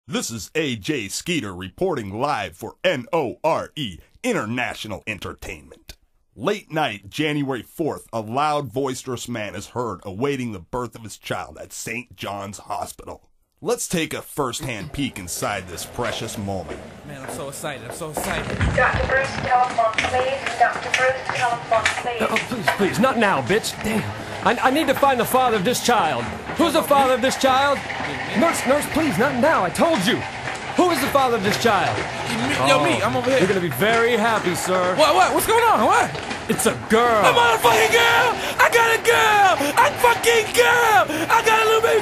This is AJ Skeeter reporting live for NORE International Entertainment. Late night, January 4th, a loud, boisterous man is heard awaiting the birth of his child at St. John's Hospital. Let's take a first-hand peek inside this precious moment. Man, I'm so excited. Dr. Bruce, telephone, please. Dr. Bruce, telephone, please. Please, not now, bitch. Damn. I need to find the father of this child. Who's the father of this child? Nurse, please, not now. I told you. Who is the father of this child? Me. I'm over here. You're gonna be very happy, sir. What? What's going on? What? It's a girl. A motherfucking girl! I got a girl! A fucking girl! I got a little baby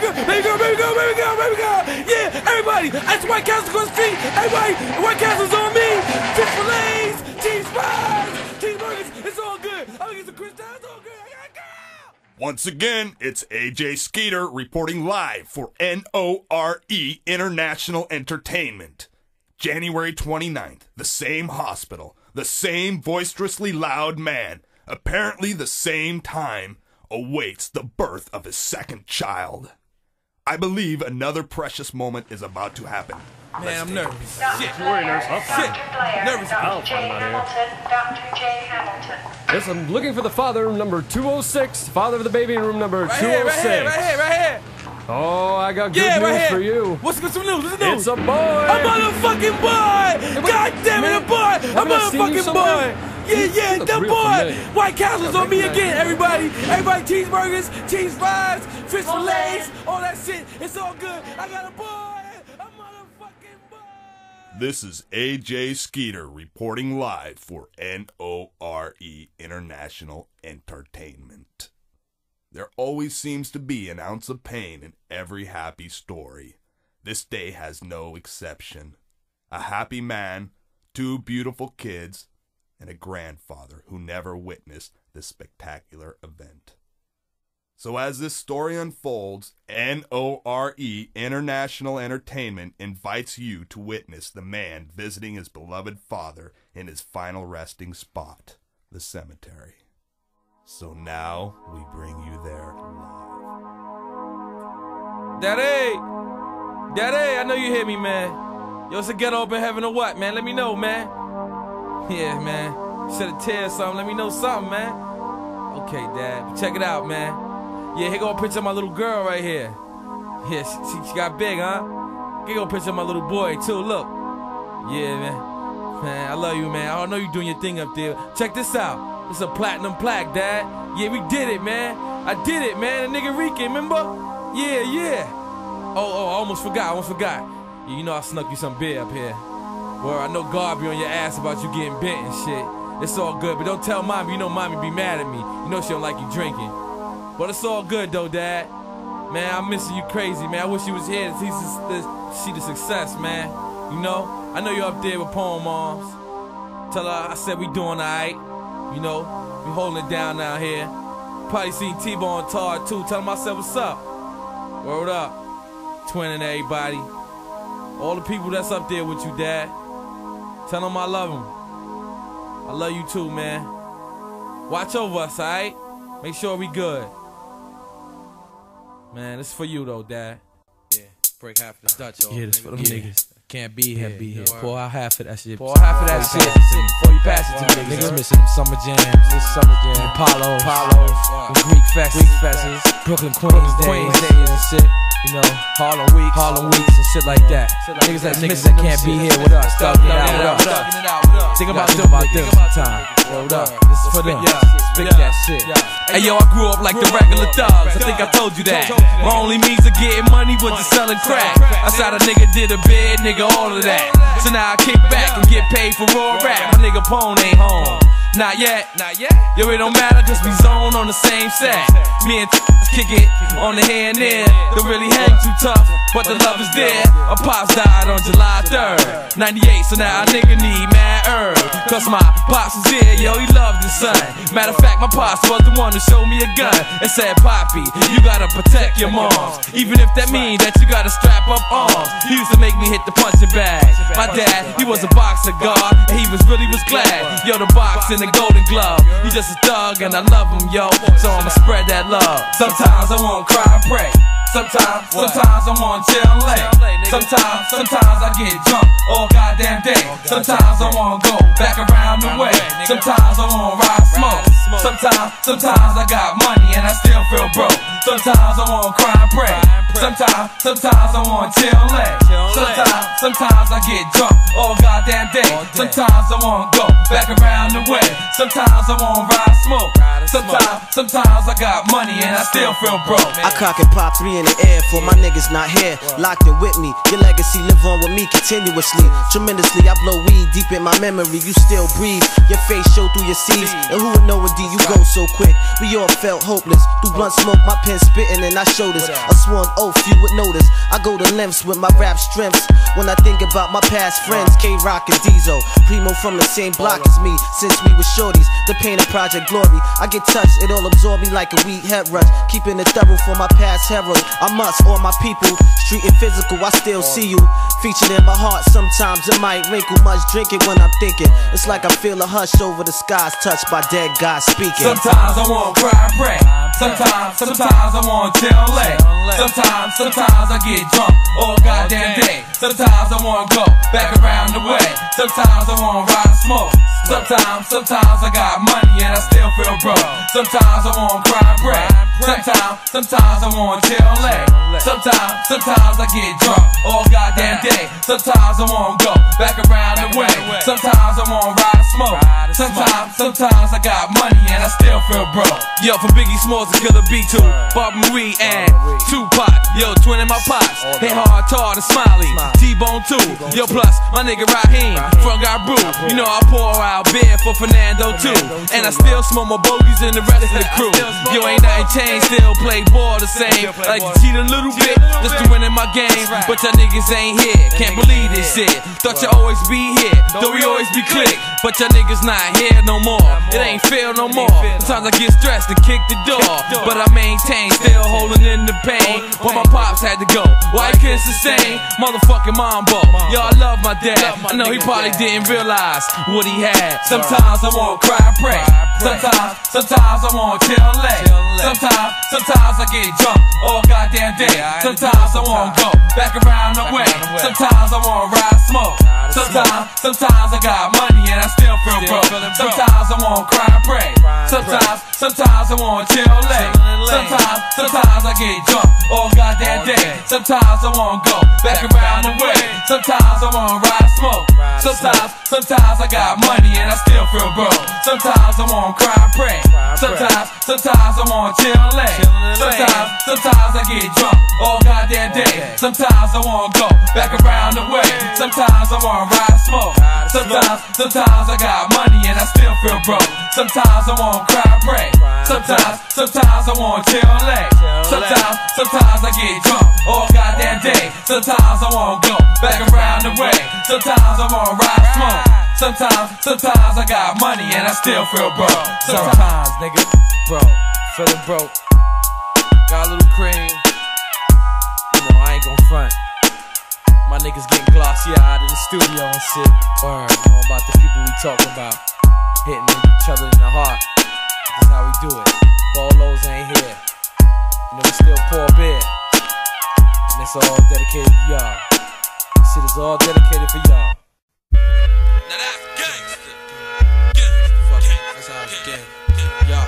girl! Yeah, everybody! That's White Castle across the street! Everybody! White Castle's on me! Fish fillets! Cheese fries! Cheeseburgers! It's all good! I'm gonna get some crystals! It's all good! I got a girl! Once again, it's AJ Skeeter reporting live for NORE International Entertainment. January 29th, the same hospital, the same boisterously loud man, apparently the same time, awaits the birth of his second child. I believe another precious moment is about to happen. Man, I'm nervous. Dr. Shit. Blair, Shit. Dr. Nervous. Dr. J. Hamilton, Dr. J. Hamilton. Yes, I'm looking for the father in number 206. Father of the baby in room number 206. Right here. Oh, I got good Right news here. for you. What's some news? What's the news? It's a boy. A motherfucking boy! God damn it, a boy! A motherfucking boy! Yeah, the boy! White Castle's on me again, everybody! Everybody, cheeseburgers, cheese fries, fish fillets, all that shit. It's all good. I got a boy! A motherfucking boy! This is AJ Skeeter reporting live for NORE International Entertainment. There always seems to be an ounce of pain in every happy story. This day has no exception. A happy man, two beautiful kids, and a grandfather who never witnessed this spectacular event. So as this story unfolds, NORE International Entertainment invites you to witness the man visiting his beloved father in his final resting spot, the cemetery. So now we bring you there live. Daddy, I know you hear me, man. Yo, it's a ghetto up in heaven or what, man? Let me know, man. Yeah, man. Shed a tear or something. Let me know something, man. Okay, Dad. Check it out, man. Yeah, here go a picture of my little girl right here. Yeah, she got big, huh? Here go a picture of my little boy, too. Look. Yeah, man. Man, I love you, man. I know you doing your thing up there. Check this out. It's a platinum plaque, Dad. Yeah, we did it, man. I did it, man. The nigga Rican, remember? Yeah. Oh, I almost forgot. Yeah, you know I snuck you some beer up here. Well, I know God be on your ass about you getting bent and shit. It's all good, but don't tell Mommy. You know Mommy be mad at me. You know she don't like you drinking. But it's all good, though, Dad. Man, I'm missing you crazy, man. I wish you was here to see the success, man. You know? I know you're up there with Poem Moms. Tell her I said we doing alright. You know, we holding it down out here. Probably seen T-Bone Tar too. Tell him I said what's up. Word up. Twin and everybody. All the people that's up there with you, Dad. Tell them I love them. I love you too, man. Watch over us, alright? Make sure we good. Man, this is for you though, Dad. Yeah, break half of the Dutch off. Yeah, this for them niggas. Can't be here. Pour out half of that shit. Pour half of that shit before you pass it to me. Niggas missing them summer jams. Apollo, Greek fests, Brooklyn Queens days and shit. You know, Harlem weeks and shit like that. Niggas that can't be here with us. Thugging it out. Think about them sometime. Word up. This is for them. Spit that shit. Hey yo, I grew up like the regular thugs. I think I told you that. My only means of getting money was to selling crack. Outside a nigga did a bid, nigga, all of that. So now I kick back and get paid for raw rap. My nigga Pone ain't home. Not yet. Yo, it don't matter cause we zone on the same set. Me and kick it on the hand there. Don't really hang too tough, but the love is there. My pops died on July 3rd, 98, so now a nigga need mad herb. Cause my pops was here, yo, he loved his son. Matter of fact, my pops was the one who showed me a gun and said, Poppy, you gotta protect your moms. Even if that means that you gotta strap up arms. He used to make me hit the punching bag. My dad, he was a boxer guard, and he was glad. Yo, the boxing the golden glove. He just a thug and I love him, yo. So I'ma spread that love. Sometimes I won't cry and pray. Sometimes I wanna chill and lay. Sometimes I get drunk all goddamn day. Sometimes I wanna go back around the way. Sometimes I wanna ride smoke. Sometimes I got money and I still feel broke. Sometimes I wanna cry and pray. Sometimes I wanna chill and lay. Sometimes I get drunk all goddamn day. Sometimes I wanna go back around the way. Sometimes I wanna ride smoke. Sometimes I got money and I still feel broke. I cock and pops me in the air for my niggas not here. Locked in with me, your legacy live on with me continuously. Tremendously, I blow weed deep in my memory. You still breathe, your face show through your C's. And who would know indeed you go so quick? We all felt hopeless. Through blunt smoke, my pen spitting and I shoulders. A sworn oath you would notice. I go to lengths with my rap strengths. When I think about my past friends, K-Rock and Diesel, Primo from the same block as me since we were shorties. The pain of Project Glory, I get touched, it all absorb me like a weed head rush. Keeping it thorough for my past heroes. I must, all my people, street and physical, I still see you. Featured in my heart, sometimes it might wrinkle. Much drinking when I'm thinking. It's like I feel a hush over the skies, touched by dead God speaking. Sometimes I wanna cry and pray. Sometimes I wanna chill and lay. Sometimes I get drunk all goddamn day. Sometimes I wanna go back around the way. Sometimes I wanna ride and smoke. Sometimes I got money and I still feel broke. Sometimes I wanna cry and pray. Sometimes I wanna chill and lay. Sometimes I get drunk all goddamn day. Sometimes I wanna go back around the way. Sometimes I wanna ride and smoke. Sometimes I got money and I still feel broke. Yo, from Biggie Smalls to Killer B2, Bob Marie and Tupac. Yo, twin in my pops. Hey, hard, tall, and smiley. T-Bone too. Yo, plus my nigga Raheem from Got Brew. You know I pour out beer for Fernando too. And I still smoke more bogeys than the rest of the crew. Yo, ain't nothing changed, still play ball the same. I like to cheat a little bit just to win in my game. But y'all niggas ain't here, can't believe this shit. Thought you always be here, though we always be click. But y'all niggas not here no more, it ain't fair no more. Sometimes I get stressed and kick the door, but I maintain, still holding in the pain. When my pops had to go, why he couldn't sustain motherfucking mambo. Yo, I love my dad, I know he probably didn't realize what he had. Sometimes I wanna cry and pray. Sometimes I wanna chill and lay. Sometimes I get drunk all goddamn day. Sometimes I wanna go back around the way. Sometimes I wanna ride smoke. Sometimes I got money and I still feel broke. Sometimes I wanna cry and pray. Sometimes I wanna chill and lay. Sometimes I get drunk all goddamn day. Sometimes I wanna go back around the way. Sometimes I wanna ride smoke. Sometimes I got money and I still feel broke. Sometimes I wanna cry and pray. Sometimes I wanna chill and lay. Sometimes I get drunk all goddamn day. Sometimes I wanna go back around the way. Sometimes I wanna ride smoke. Sometimes I got money and I still feel broke. Sometimes I wanna cry and pray. Sometimes I wanna chill and lay. Sometimes I get drunk all goddamn day. Sometimes I wanna go back around the way. Sometimes I wanna ride smoke. Sometimes I got money and I still feel broke. Sometimes, nigga, feeling broke. Got a little cream. You know, I ain't gon' front. My niggas getting glossy eyed in the studio and shit. Word, know about the people we talking about. Hitting each other in the heart. That's how we do it. Bolos ain't here. You know, we still pour beer. And it's all dedicated to y'all. This shit is all dedicated for y'all. Now that's gangsta. Fuck it. That's how it's gang. Y'all.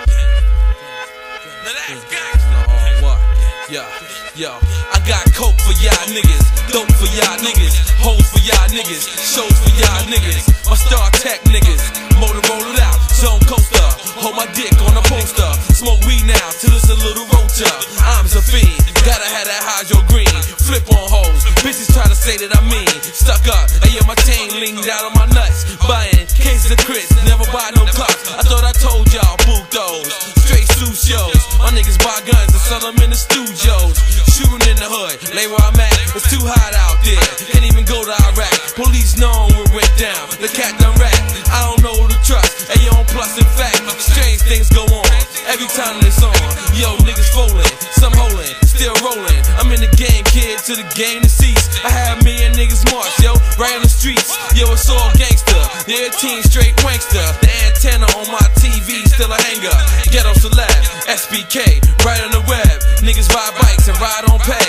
Now that's gangsta. Oh, what? Yo, I got coke for y'all niggas, dope for y'all niggas, hoes for y'all niggas, shows for y'all niggas, my Star Tech niggas, Motorola out, zone coaster, hold my dick on a poster, smoke weed now till it's a little roacher. I'm a fiend, gotta have that hydro green, flip on hoes, bitches try to say that I'm mean, stuck up, and yeah my chain leaned out on my nuts, buying cases of Chris, never buy no cups. I thought I told y'all, boot those, straight suit shows, my niggas buy guns and sell them in the studios. Shooting in the hood, lay where I'm at, it's too hot out there, can't even go to Iraq. Police know what went down, the cat done rat. I don't know who to trust, and yo, plus in fact, strange things go on, every time it's on. Yo, niggas folding, some holding, still rolling. I'm in the game, kid, to the game to cease. I had me and niggas march, yo, right on the streets. Yo, it's all gangster, yeah, team straight wankster. The antenna on my TV, still a hanger. Ghetto celeb, SBK, right on the web. Niggas ride bikes and ride on pay.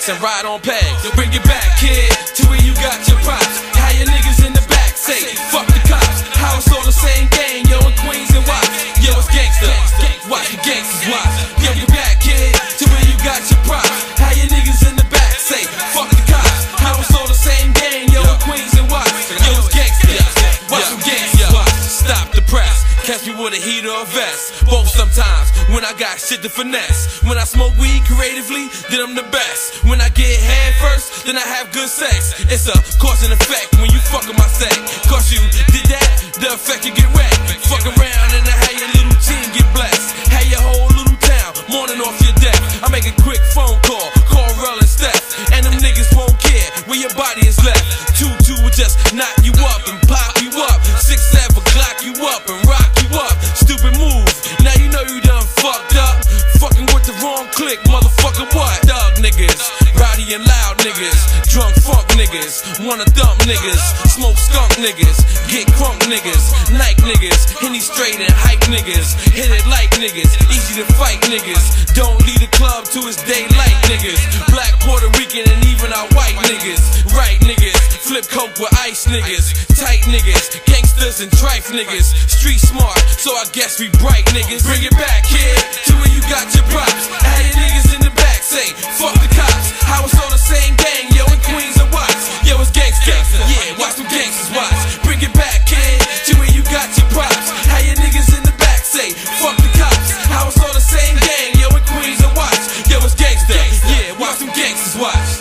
checks and ride on pegs. So bring it back, kid, to where you got your props. How your niggas in the back say, fuck the cops. How it's all the same game, yo, in Queens and Watts. Yo, it's gangsta, watch the gangsters watch. Bring it back, kid, to where you got your props. How your niggas in the back say, fuck the cops. How it's all the same game, yo, in Queens and Watts. Yo, it's gangsta, watch the gangsters watch. Stop the press, catch me with a heater or vest. Both sometimes, when I got shit to finesse. When I smoke weed creatively, then I'm the best. When I get head first, then I have good sex. It's a cause and effect when you fuck with my set. Cause you did that, the effect you get wrecked. Fuck around and I have your little team get blessed. Have your whole little town mourning off your death. I make a quick phone call, call Rel and Steph. And them niggas won't care where your body is left. 2-2 will just knock you up and pop you up. 6-7 glock you up and rock you up. Stupid move, now you know you done fucked up. Fucking with the wrong clique, motherfucker what? Dog niggas, rowdy and loud niggas, drunk funk niggas, wanna dump niggas, smoke skunk niggas, get crunk niggas, Nike niggas, Henny straight and hype niggas, hit it like niggas, easy to fight niggas, don't leave the club till it's daylight niggas, black Puerto Rican and even our white niggas, right niggas, flip coke with ice niggas, tight niggas, gangsters and trife niggas, street smart, so I guess we bright niggas. Bring it back, kid, to where you got your props. How your niggas in the back say, fuck the cops. How it's all the same gang, yo, in Queens and Watts. Yo, it's gangsta, yeah, watch them gangsters watch. Bring it back, kid, to where you got your props. How your niggas in the back say, fuck the cops. How it's all the same gang, yo, in Queens and Watts. Yo, it's gangsta, yeah, watch them gangsters watch.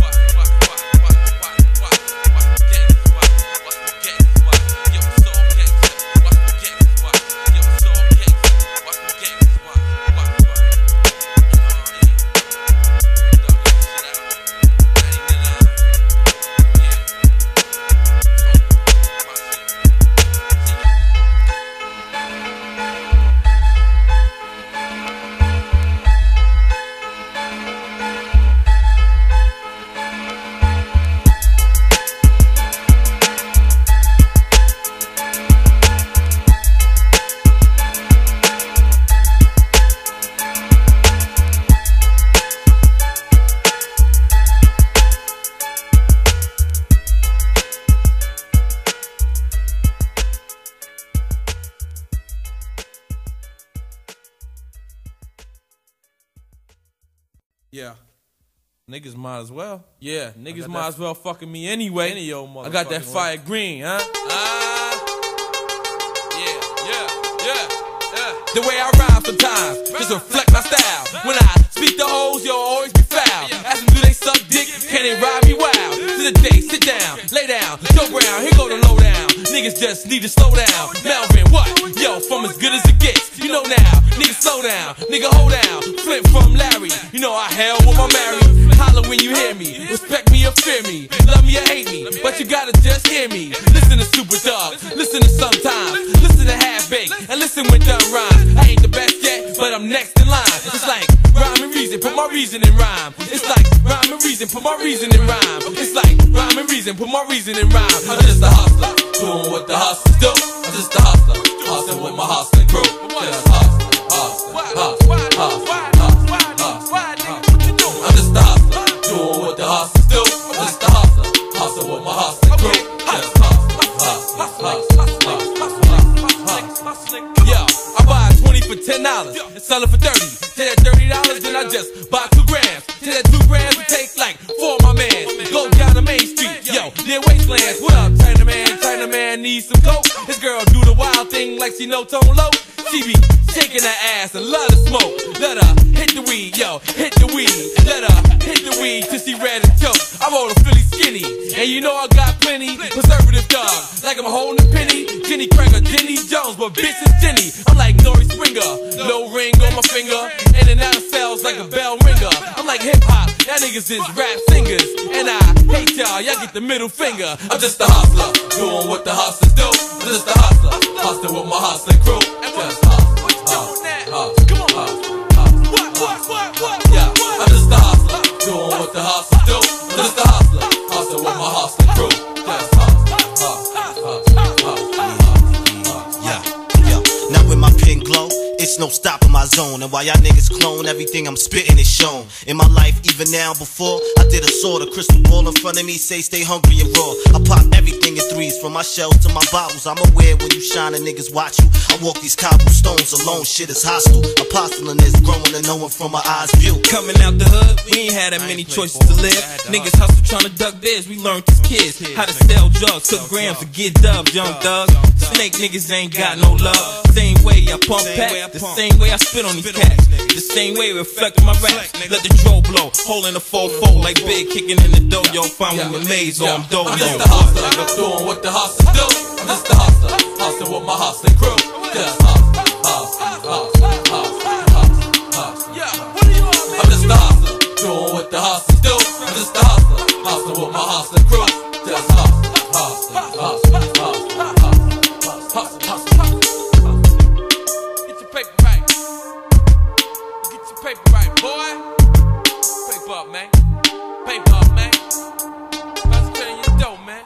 Yeah. Niggas might as well. Yeah, niggas might as well fucking me anyway. Any old motherfucking I got that fire green, huh? Yeah. The way I rhyme sometimes just reflect my style. When I speak to hoes, you'll always be foul. Ask them, do they suck dick? Can they ride me wild? To the day, sit down, lay down, go brown, here go the lowdown. Niggas just need to slow down. Melvin, what? Yo, from as good as it gets. You know now, nigga slow down, nigga hold down. Flip from Larry, you know I hell with my Mary. Holler when you hear me, respect me or fear me, love me or hate me, but you gotta just hear me. Listen to Super Dog, listen to Sometimes, listen to Half Baked, and listen when done rhyme. I ain't the best yet, but I'm next in line. It's like rhyme and reason, put my reason in rhyme. It's like rhyme and reason, put my reason in rhyme. It's like rhyme and reason, put my reason in rhyme. I'm just a hustler, doing what the hustlers do. I'm just a hustler, hustling with my hustling crew. Just I'm just a hustler, doing what the hustlers do. I'm just a hustler, hustling with my hustling crew. Just Yo, I buy 20 for $10 and sell it for 30. To that $30, then I just buy 2 grams. To that 2 grams, it takes like 4 of my mans. Go down to Main Street, yo, near Wastelands. What up, China man, need some coke? This girl do the wild thing like she know Tone Low. She be shaking her ass and love to smoke. Let her hit the weed, yo, hit the weed. Let her hit the weed till she red and choke. I roll a Philly skinny, and you know I got plenty. Preservative dog, like I'm holding a penny. Jenny Craig or Jenny Jones, but bitch is Jenny. I'm like Nori Springer, low ring on my finger, in and out of cells like a bell ringer. I'm like hip hop, y'all niggas is rap singers, and I hate y'all get the middle finger. I'm just a hustler, doing what the hustlers do. I'm just a hustler, hustling with my hustling crew. Just yeah, I'm just a hustler, doing what the hustlers do. I'm just a hustler, hustling with my hustling crew. Just yeah. Now with my pen glow, it's no stopping my zone. And while y'all niggas clone, everything I'm spitting is shown. In my life, even now, before I did a sword, a crystal ball in front of me say stay hungry and raw. I pop everything in threes, from my shells to my bottles. I'm aware when you shine and niggas watch you. I walk these cobblestones alone, shit is hostile. Apostling is growing and knowing from my eyes view. Coming out the hood, we ain't had that many choices to live. Niggas hustle trying to duck theirs, we learned as kids how to sell drugs, cook grams to get dubs, young thugs. Snake niggas ain't got no love. Same way I pump pack, the same way I spit on these cats, the same way reflect my raps. Let the dro blow, holding the 4-4 like Big kicking in the dough. Yo, find me with maze on dough. I'm just the hustler, I'm doing what the hustlers do. I'm just the hustler, hustling with my hustling crew. Just hustler, I'm just the hustler, doing what the hustlers do. I'm just the hustler, hustling with my hustling crew. Just hustler. Get your paper right. Get your paper right, boy. Paper up, man. Paper up, man. Concentrate on your dough, man.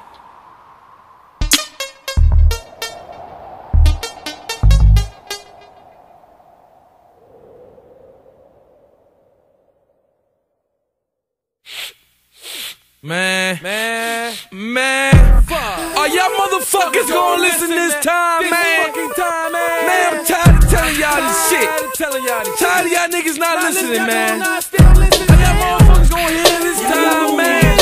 Man, fuck. Are y'all motherfuckers gonna listen this time, man? Man, I'm tired of telling y'all this shit. Tired of y'all niggas not listening, man. Are y'all motherfuckers gonna hear this time, man?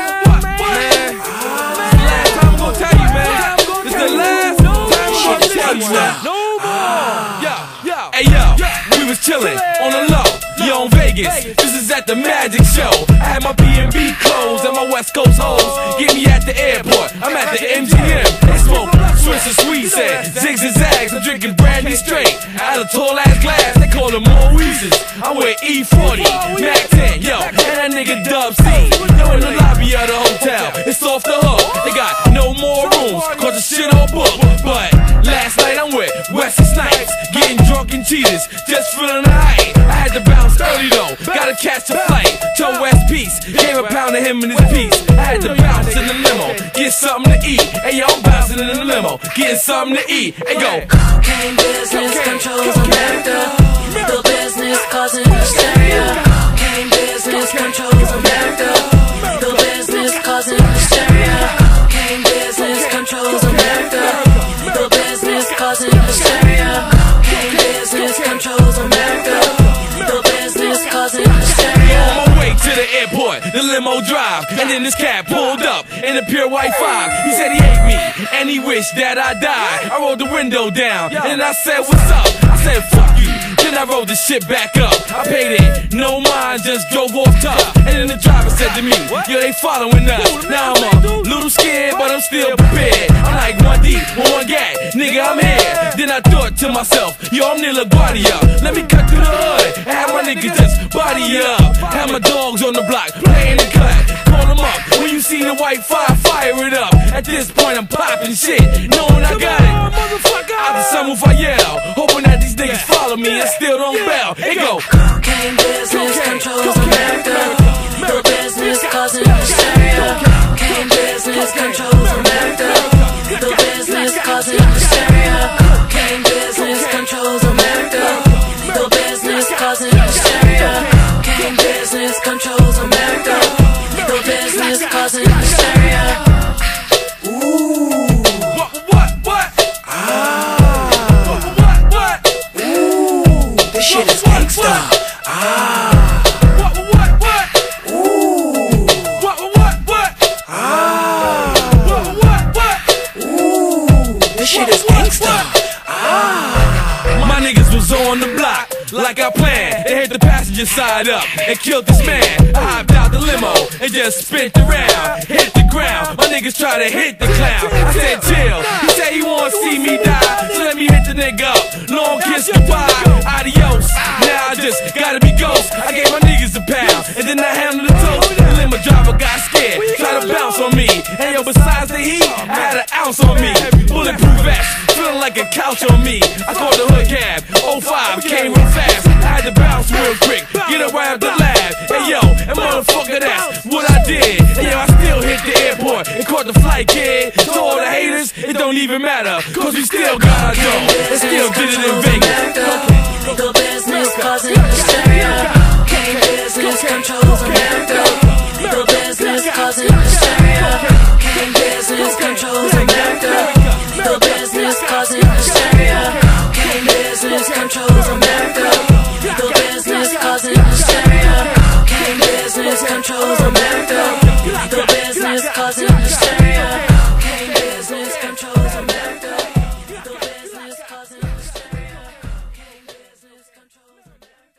Man, this is the last time I'm gonna tell you, man. This is the last time I'm gonna tell you now. No more. Hey, yo, we was chillin' on the low. Yo, in Vegas, this is at the Magic Show. I had my B&B clothes and my West Coast hoes. Get me at the airport, I'm at the MGM. They smoke Swiss and Sweet, said zigs and zags. I'm drinking brandy straight out of tall ass glass. They call them Moeses. I'm with E40, Mac 10, yo, and that nigga Dub C. Yo, in the lobby of the hotel, it's off the hook. They got no more rooms, cause the shit all booked. But last night I'm with Wesley Snipes, getting drunk and cheaters, just feeling alright. I had to bounce early though, gotta catch a flight. Tell West Peace, gave a pound to him and his piece. I had to bounce in the limo, get something to eat. Hey yo, I'm bouncing in the limo, getting something to eat. Hey go. Cocaine business controls America. Legal business causing hysteria. Cocaine business controls America. Legal business causing hysteria. Cocaine business controls America. Legal business causing hysteria. Cocaine business controls America. Legal business causing hysteria. On my way to the airport, the limo drive, and then this cat pulled up in a pure white 5. He said he hate me, and he wished that I died. I rolled the window down, and I said, what's up? I said, fuck you. Then I rolled the shit back up. I paid it, no mind, just drove off tough. And then the driver said to me, yo, they following us. Now I'm a little scared, but I'm still prepared. I'm like 1 deep, 1 gat, nigga, I'm here. Then I thought to myself, yo, I'm near LaGuardia. Let me cut through the hood and have my niggas just body up. Have my dogs on the block, playing the cut. Call them up, when you see the white fire, fire it up. At this point I'm popping shit, knowing I got it. Out the sunroof I yell, hoping that these niggas follow me and still don't bail. It go. Cocaine business controls America. Legal business causing hysteria. Cocaine business controls America. Legal business causing hysteria. Cocaine business controls America. Legal business causing hysteria. Cocaine business controls America. Legal business causing hysteria. Ooh. What? Ooh, this shit is gangsta. What? Ooh. What? Ooh, this shit is gangsta. My niggas was on the block, like I planned. They hit the passenger side up and killed this man. I hopped out the limo and just spent around, hit the ground. My niggas try to hit the clown. I said chill. He said he wanna see me die, so let me hit the nigga up. Long kiss goodbye, adios. Now I just gotta be ghost. I gave my niggas a pound and then I handled the toast. The limo driver got scared, tried to bounce on me. And yo, besides the heat, I had an ounce on me. Bulletproof vest, feeling like a couch on me. I called the hood cab, 05, came real fast. I had to bounce real quick, get around the lab. Hey yo, and motherfucker, that's what I did. And yo, I still hit the airport and caught the flight, kid. To all the haters, it don't even matter, cause we still got our dough and still did it in Vegas. Legal business hysteria. Cocaine business controls America. Lethal business causing hysteria. Cocaine business controls America. Lethal business causing hysteria. Cocaine business controls America. Lethal business causing hysteria. Cocaine business controls America. Lethal business causing hysteria. Cocaine business controls America.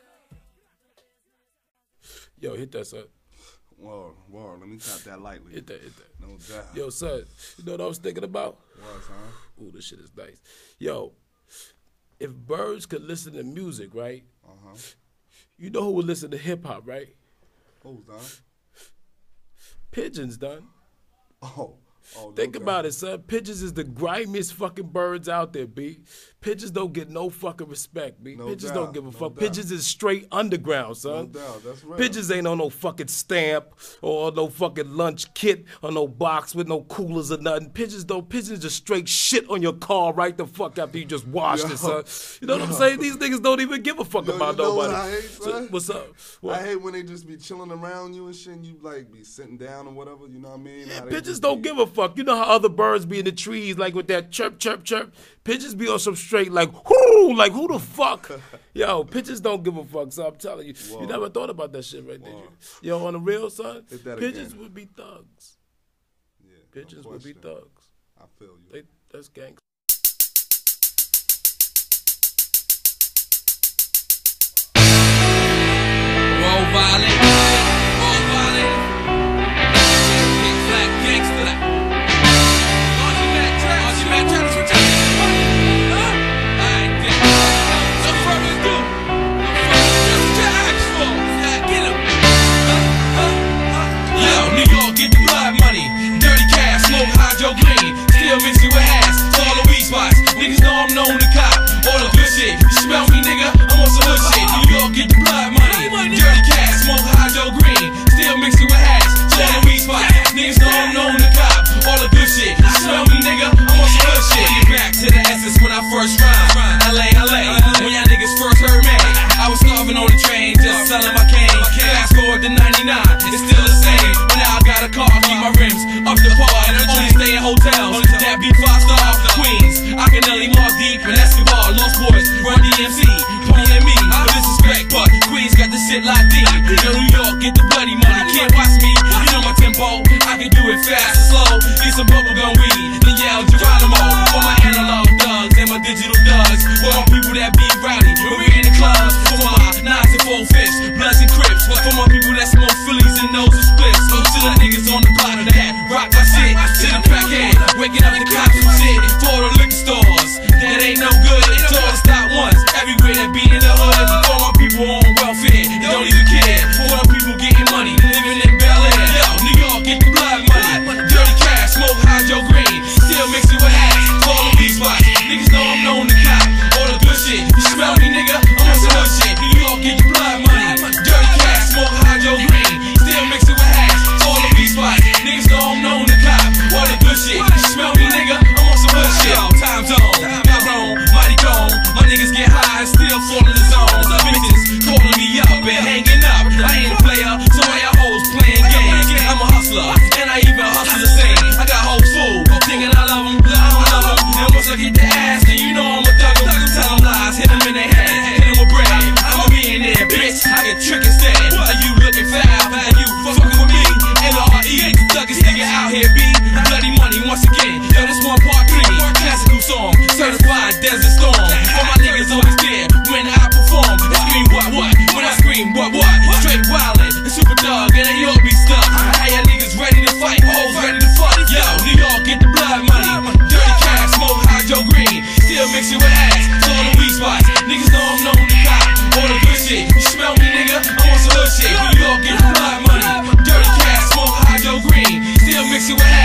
Yo, hit that, son. Whoa, let me tap that lightly. Hit that. No doubt. Yo, son, you know what I was thinking about? What, son? Ooh, this shit is nice. Yo, if birds could listen to music, right? You know who would listen to hip hop, right? Who's done? Pigeons, done. Oh, Think about it, son. Pigeons is the grimiest fucking birds out there, B. Pigeons don't get no fucking respect, B. Pigeons don't give a fuck. Pigeons is straight underground, son. No doubt, that's right. Pigeons ain't on no fucking stamp or no fucking lunch kit or no box with no coolers or nothing. Pigeons just straight shit on your car right the fuck after you just washed it, son. You know what I'm saying? These niggas don't even give a fuck about nobody. What I hate, son? What's up? What? I hate when they just be chilling around you and shit and you like be sitting down or whatever, you know what I mean? Pigeons don't give a fuck. You know how other birds be in the trees like with that chirp, chirp, chirp? Pigeons be on some straight like, whoo, like who the fuck? Yo, pigeons don't give a fuck, so I'm telling you. Whoa. You never thought about that shit right there. Yo, on the real, son, pigeons again. would be thugs. Yeah, Pigeons would be thugs. I feel you. That's gangsta. Roll violent, roll violent. Big black gangster. Archie Mac Travis with you. I ain't dead. No further ado. That's what you asked for. Get him. Yo, New York, get the blood money. Dirty cash, smoke hydro green. Still mixing with ass. All the weed spots. Niggas know I'm known to cop. All the good shit. You smell me, nigga? I'm on some hood shit. New York, get the blood money. Dirty cash, smoke hydro green. Still mixing with ass. All the weed spots. Niggas know I'm known to cop. All the good shit. You smell me, nigga? I'm on some hood shit. Get back to the essence when I first rhyme. LA. When y'all niggas first heard me, I was starving on the train, just selling my cane. Fast forward to 99, it's still the same. But now I got a car, keep my rims up the par. Only stay in hotels that be 5-star Queens. I can only mark deep in Escobar, Lost Boys, Run DMC, Pony and me. No disrespect, but Queens got the shit locked in. Yo, New York, get the bloody money, can't watch me. You know my tempo, I can do it fast or slow. Get some bubblegum weed, then yell Geronimo. For my analog thugs and my digital thugs. For my people that be rowdy, when we in the clubs. For my 9s and 4 fish, Bloods and Crips. For my people that smoke Phillies and nose and splits. To the niggas on the block that rock my shit. To the crackhead, waking up the cops and shit. For the liquor stores, that ain't no good. To all the stop ones, everywhere that be in the hood. For my people on welfare, they don't even care. For the people getting money, living in Bel Air. Yo, New York, get the blood money. Dirty cash, smoke hydro green. Still mixing with ass, all the weed spots. Niggas know I'm known to cop. All the good shit, you smell me, nigga? I'm on some hood shit. New York, get the blood money. Dirty cash, smoke hydro green. Still mixing with ass, all the weed spots. Niggas know I'm known to cop. All the good shit, you smell me, nigga? I'm on some hood shit. Yo, time zone, now wrong, mighty gone. My niggas get high and still fall in the zone. Bitches calling me up and hanging up. I ain't a player, so why y'all hoes playing games? I'm a hustler, and I even hustle the same. I got hoes full, thinking I love them, I don't love them. And once I get the ass, then you know I'm a thug. Tell them lies, hit them in their head, hit them with bread. I'm a millionaire, bitch, I get trick instead. Are you looking foul? Are you fucking with me? L-R-E, thuggest nigga out here, B. Bloody money once again. Yo, this one part 3, classical song, certified desert storm. All my niggas always care when I perform. They scream what? When I scream what? Straight wildin', the super dog, and they all be stuck. Hey, y'all niggas ready to fight, hoes ready to fuck. Yo, New York, get the blood money. Dirty cash, smoke hydro green. Still mixing with ass, all the weed spots. Niggas know I'm known to cop. All the good shit, you smell me, nigga? I'm on some hood shit. New York, get the blood money. Dirty cash, smoke hydro green. Still mixing with ass.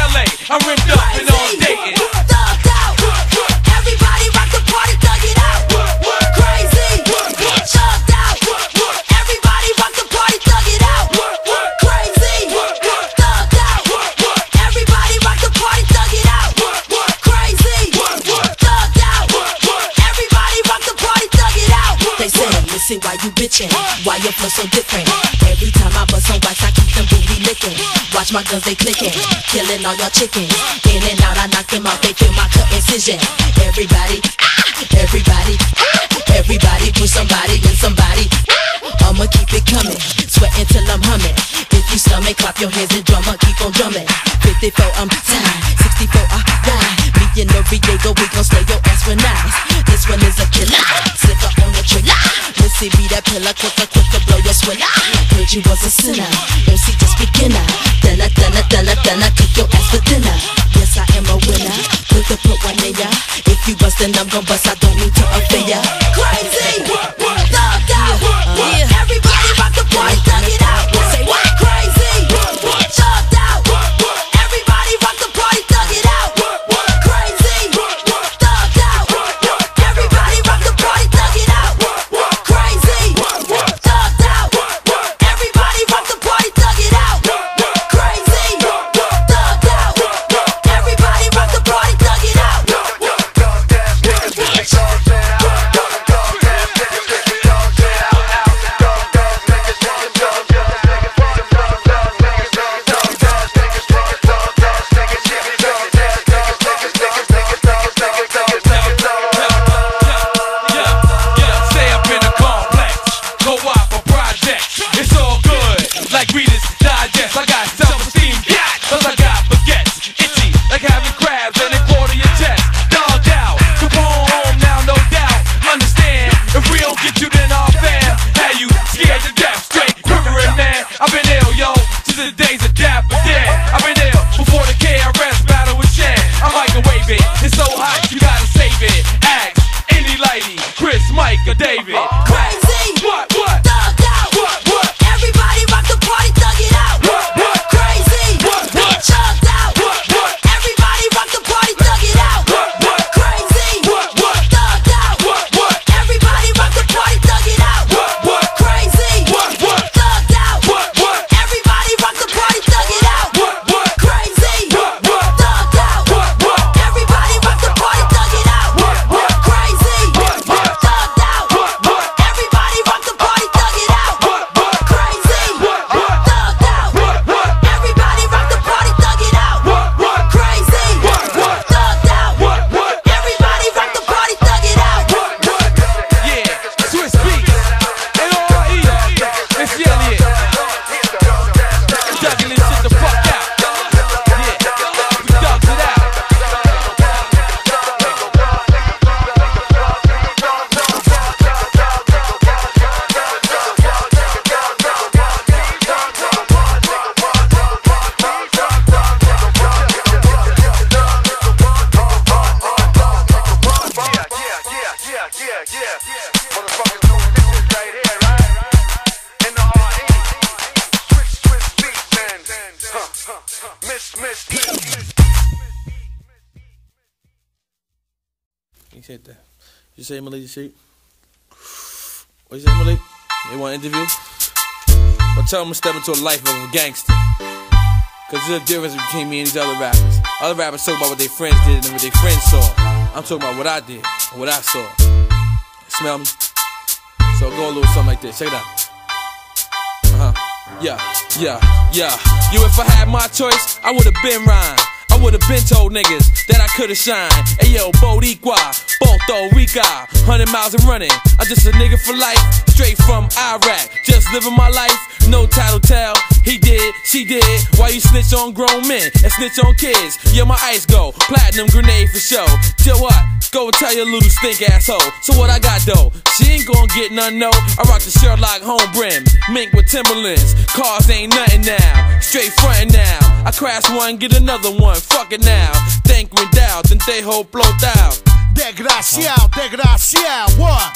LA, I'm rimmed up and all dating. Thugged out. Everybody rock the party, thug it out. Crazy. Chugged out. Everybody rock the party, thug it out. Crazy. Thugged out. Everybody rock the party, thug it out. Crazy. Thugged out. Everybody rock the party, thug it out. They say, listen, why you bitchin'? Why your flow so different? Every time I bust on wax, I keep them booty licking. Watch my guns, they clicking, killing all your chickens. In and out, I knock them off, they feel my cut incision. Everybody, everybody, everybody, push somebody in somebody. I'ma keep it coming, sweating till I'm humming. If you stomach, clap your hands and drum, keep on drumming. 54, I'm tired, 64, I ride. Me and Noriega, we gon' slay your ass with knives. This one is a killer, slicker on the trigger. Missy be that pillar, quicker blow your swiller. Heard you was a sinner, MC just beginner. Then I cook your ass for dinner. Yes, I am a winner, quick to put one in ya. If you bust, then I'm gon' bust, I don't mean to offend ya. Crazy, thugged out. Everybody rock the party, thug it out. Say what? Crazy, chugged out. Everybody rock the party, thug it out. Crazy, thugged out. Everybody rock the party, thug it out. Crazy, thugged out. Everybody rock the party, thug it out. Crazy, thugged out. Everybody rock the party, thug it out. Stay up in the complex, go out for projects. It's all good, like Reader's Digest. I got self-esteem, cause I got baguettes. Itchy, like having crabs and they claw to your chest. Dogged out, Capone home now, no doubt. Understand, if we don't get you, then I'll fam. How you scared to death, straight quivering, man. I've been ill, yo, since the days of Dapper Dead. I've been ill before the KRS battle with Shan. I microwave it, it's so hot, you gotta save it. Axe, any lady, Chris, Mike, or David. Crazy, What? thugged out. What? Everybody rock the party, thug it out. Crazy, chugged out. Everybody rock the party, thug it out. Crazy, thugged out. Everybody rock the party, thug it out. Crazy, thugged out. Everybody rock the party, thug it out. Crazy, thugged out. Everybody rock the party, thug it out. Crazy, thugged out. Everybody rock the party, thug it out. Crazy, thugged out. Everybody rock the party, thug it out. Crazy, thugged out. Everybody rock the party, thug it out. Yeah, Swiss beats, m3lv, Missy Elliott, juggling shit the fuck out. Yeah, we thugs it out. Motherfuckers know this is right here, right? N-O-R-E. Swiss beats and Miss. You said that. You say Malik Sheep? What you say, Malik? They want an interview? Well, tell them to step into a life of a gangster. Cause there's a difference between me and these other rappers. Other rappers talk about what their friends did and what their friends saw. I'm talking about what I did and what I saw. Smell me? So go a little something like this. Check it out. Yeah. You, if I had my choice, I would've been rhyme. I would've been told niggas that I could've shined. Ayo, Boricua, Puerto Rico, 100 miles and running. I'm just a nigga for life, straight from Iraq. Just living my life, no tattletale. He did, she did. Why you snitch on grown men and snitch on kids? Yeah, my ice go, platinum grenade for show. Till what? Go and tell your little stink asshole. So what I got though? She ain't gon' get none, no. I rock the Sherlock home brim, mink with Timberlands. Cars ain't nothing now, straight frontin' now. I crash one, get another one, fuck it now. Think Rendell, then they whole blow out. Desgraciado, desgraciado, what?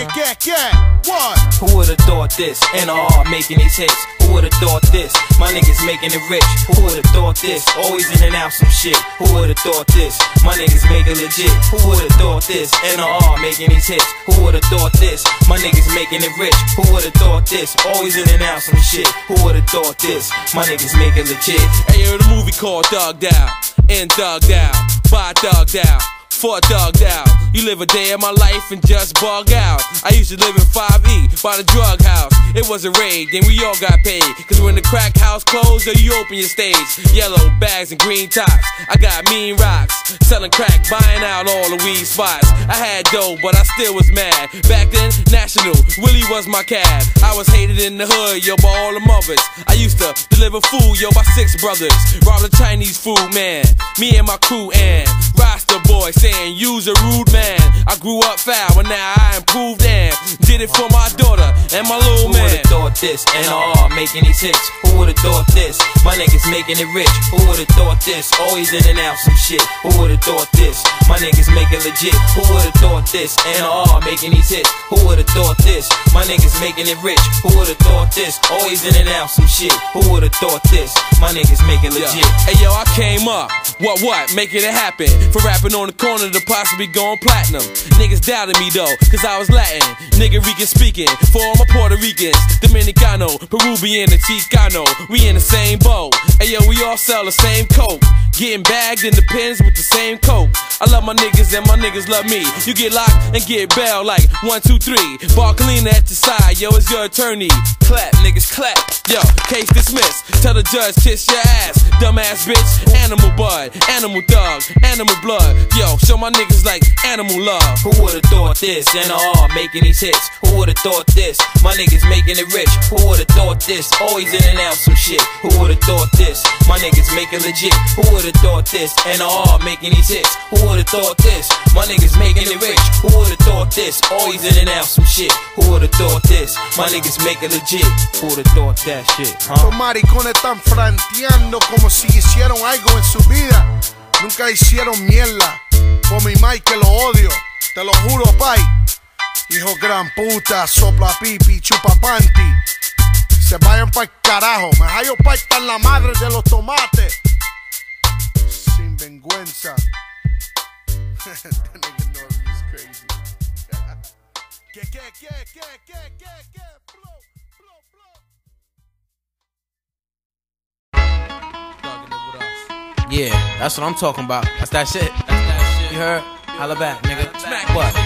What? Who would've thought this? NR making these hits. Who would've thought this? My niggas making it rich. Who would've thought this? Always in and out some shit. Who would've thought this? My niggas make it legit. Who would've thought this? NR making these hits. Who would've thought this? My niggas making it rich. Who would've thought this? Always in and out some shit. Who would've thought this? My niggas make it legit. Hey, yo, the movie called Thugged Out, and Thugged Out, by Thugged Out, for Thugged Out. You live a day of my life and just bug out. I used to live in 5E by the drug house. It was a raid, then we all got paid. Cause when the crack house closed, you open your stage. Yellow bags and green tops. I got mean rocks, selling crack, buying out all the weed spots. I had dough, but I still was mad. Back then, National, Willie was my cab. I was hated in the hood, yo, by all the mothers. I used to deliver food, yo, by 6 brothers. Rob the Chinese food man, me and my crew and Rasta boy saying you's a rude man. I grew up foul, but now I improved and did it for my daughter and my little man. Who would've thought this? NR making these hits. Who would've thought this? My niggas making it rich. Who would've thought this? Always in and out some shit. Who would've thought this? My niggas make it legit. Who would've thought this? NR making these hits. Who would've thought this? My niggas making it rich. Who would've thought this? Always in and out some shit. Who would've thought this? My niggas make it legit. Hey yo, I came up. What? Making it happen. For rapping on the corner to possibly going platinum. Niggas doubted me though, cause I was Latin. Nigga Rican speaking. For all my Puerto Ricans, Dominicano, Peruvian, and Chicano. We in the same boat. Hey yo, we all sell the same coke. Getting bagged in the pens with the same coke. I love my niggas and my niggas love me. You get locked and get bail like 1, 2, 3. Barcalina at your side, yo, it's your attorney. Clap, niggas clap. Yo, case dismissed. Tell the judge, kiss your ass. Dumbass bitch, animal bud, animal thug, animal blood. Yo, show my niggas like animal love. Who would've thought this? NR making these hits. Who would've thought this? My niggas making it rich. Who would've thought this? Always in and out some shit. Who would've thought this? My niggas make it legit. Who would've thought this? NR making these hits. Who would've thought this? My niggas making it rich. Who would've thought this? Always in and out some shit. Who would've thought this? My niggas make it legit. Who would've thought that shit, huh? Los maricones están franteando como si hicieron algo en su vida. Nunca hicieron mierda. Por mi Mike que lo odio. Te lo juro, pai. Hijo gran puta, sopla pipi, chupa panty. Se vayan pa'l carajo. Me hallo pa' la madre de los tomates. Sin vergüenza. That nigga Norby is crazy. Yeah, that's what I'm talking about. That's that shit. You heard? Holla back, nigga. What?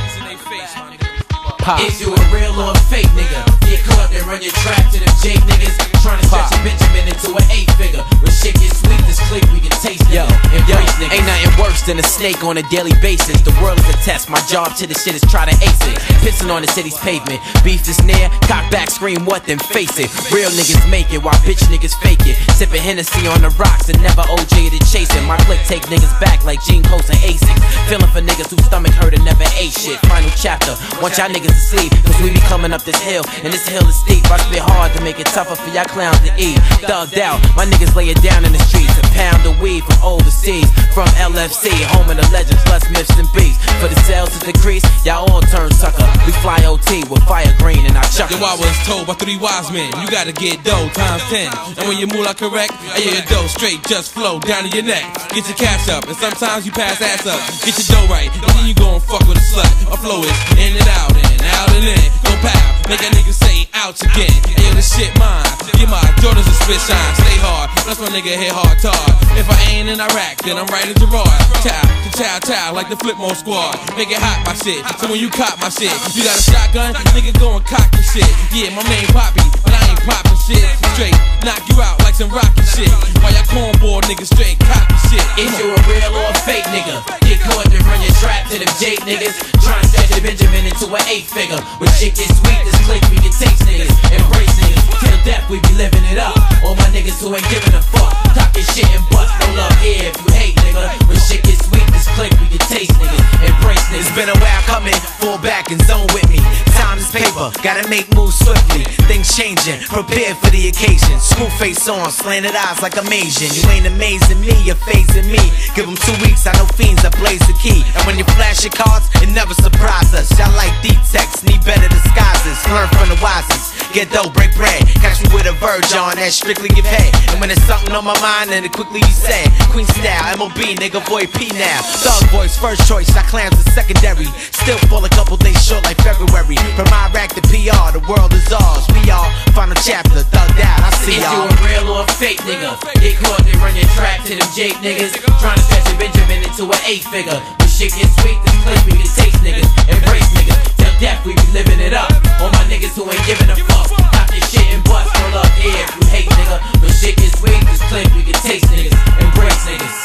Is you a real or a fake nigga? Get caught and run your trap to them Jake niggas. Trying to stretch a Benjamin into an 8-figure. When shit gets sweet, this click we can taste it. Embrace niggas. Ain't nothing worse than a snake on a daily basis. The world is a test. My job to the shit is try to ace it. Pissing on the city's pavement. Beef is near. Cock back, scream what, then face it. Real niggas make it while bitch niggas fake it. Sipping Hennessy on the rocks and never OJ to chase it. My click take niggas back like Gene Coast and Asics. Feeling for niggas whose stomach hurt and never ate shit. Final chapter. Want y'all niggas to sleep, cause we be coming up this hill, and this hill is steep. I spit hard to make it tougher for y'all clowns to eat. Thugged out, my niggas lay it down in the streets. A pound of weed from overseas, from LFC, home of the legends, less myths and beats. For the sales to decrease, y'all all turn sucker. We fly OT with fire green and I chuck. Yo, I was told by 3 wise men, you gotta get dough times 10. And when your moolah correct, your dough straight just flow down to your neck. Get your cash up, and sometimes you pass ass up. Get your dough right, and then you go and fuck with a slut. My flow is in and out and in. Go pow, make a nigga say ouch again. Ayo, this shit mine. Give my daughters a spit shine, stay hard. That's my nigga hit hard tar. If I ain't in Iraq, then I'm right in Gerard. Chow, like the Flipmode squad. Make it hot, my shit. So when you cop my shit, you got a shotgun, nigga go and cock your shit. Yeah, my name Poppy, but I ain't poppin' shit. Straight, knock you out like some rocky shit. While y'all cornball niggas straight cocky shit. Is you a real or a fake nigga? Get caught and run your trap to them Jake niggas. Trying to stretch a Benjamin into an 8-figure. When shit gets sweet, this click we can taste niggas. Embrace niggas. Till death we be living it up. All my niggas who ain't giving a fuck. Talk your shit and bust. No love here if you hate nigga. When shit gets sweet, this click we can taste niggas. Embrace niggas. It's been a while coming, fall back and zone with me. Time is paper, gotta make moves swiftly. Think things changing. Prepared for the occasion. Screw face on, slanted eyes like I'm Asian. You ain't amazing me, you're phasing me. Give them 2 weeks, I know fiends that blaze the key. And when you flash your cards, it never surprise us. Y'all like D-Tex, need better disguises. Learn from the wisest. Get dough, break bread. Catch me with a verge on that strictly give head. And when there's something on my mind, then it quickly be said. Queen style, MOB, nigga boy P now. Thug voice, first choice, shot clams is secondary. Still fall a couple days short like February. From Iraq to PR, the world is ours. We all final chapter, thugged out, I see y'all. If you a real or a fake nigga, get caught, they run your trap to them Jake niggas. Trying to stretch a Benjamin into an 8 figure. When shit gets sweet, this place we can taste niggas. Embrace niggas, till death we be living it up. All my niggas who ain't giving a fuck, pop your shit and bust, roll up here if you hate nigga. When shit gets sweet, this place we can taste niggas. Embrace niggas.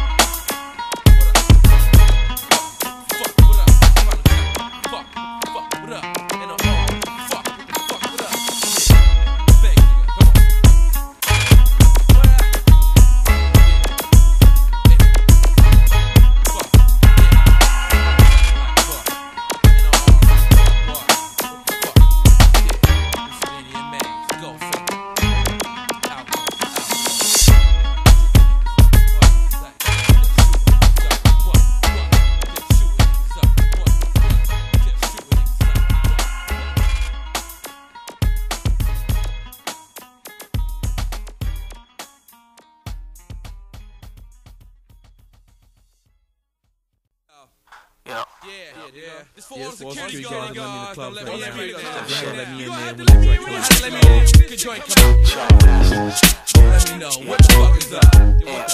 Yeah. This for all the security guard. guards. Don't let me in there. Let me in there. You had to let me in. Good joint come out. Let me know what the fuck is up.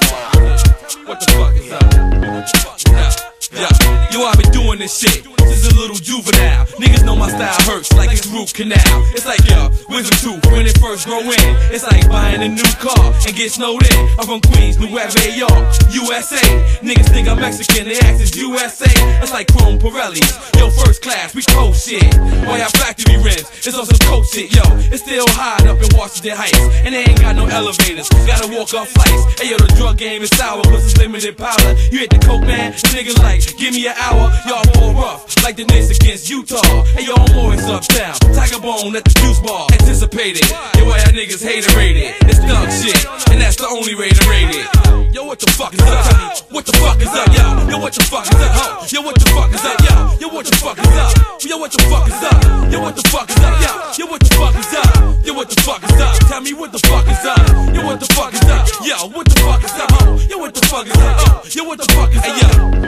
What the fuck is up? What the fuck is up? Yeah, yo, I've been doing this shit since a little juvenile. Niggas know my style hurts like it's root canal. It's like wisdom tooth when it first grow in. It's like buying a new car and get snowed in. I'm from Queens, New York, USA. Niggas think I'm Mexican, they ask it's USA. It's like chrome Pirellis. Yo, first class, we cold shit. Boy, our factory rims, it's on some cold shit. Yo, it's still hot up in Washington Heights, and they ain't got no elevators. Gotta walk up flights. Hey yo, the drug game is sour, cause it's limited powder. You hit the coke, man, the niggas like, give me an hour. Y'all more rough, like the Knicks against Utah. Hey yo, I'm always uptown. Tiger Bone at the juice bar. Anticipated. Yo, why y'all niggas hater-rated? It's thug shit, and that's the only way to rate it. Yo, what the fuck is up? Tell me, what the fuck is up, yo? Yo, what the fuck is up? Yo, what the fuck is up, yo? Yo, what the fuck is up? Yo, what the fuck is up? Yo, what the fuck is up, yo? Yo, what the fuck is up? Yo, what the fuck is up? Tell me what the fuck is up? Yo, what the fuck is up? Yo, what the fuck is up? Yo, what the fuck is up? Yo, what the fuck is up?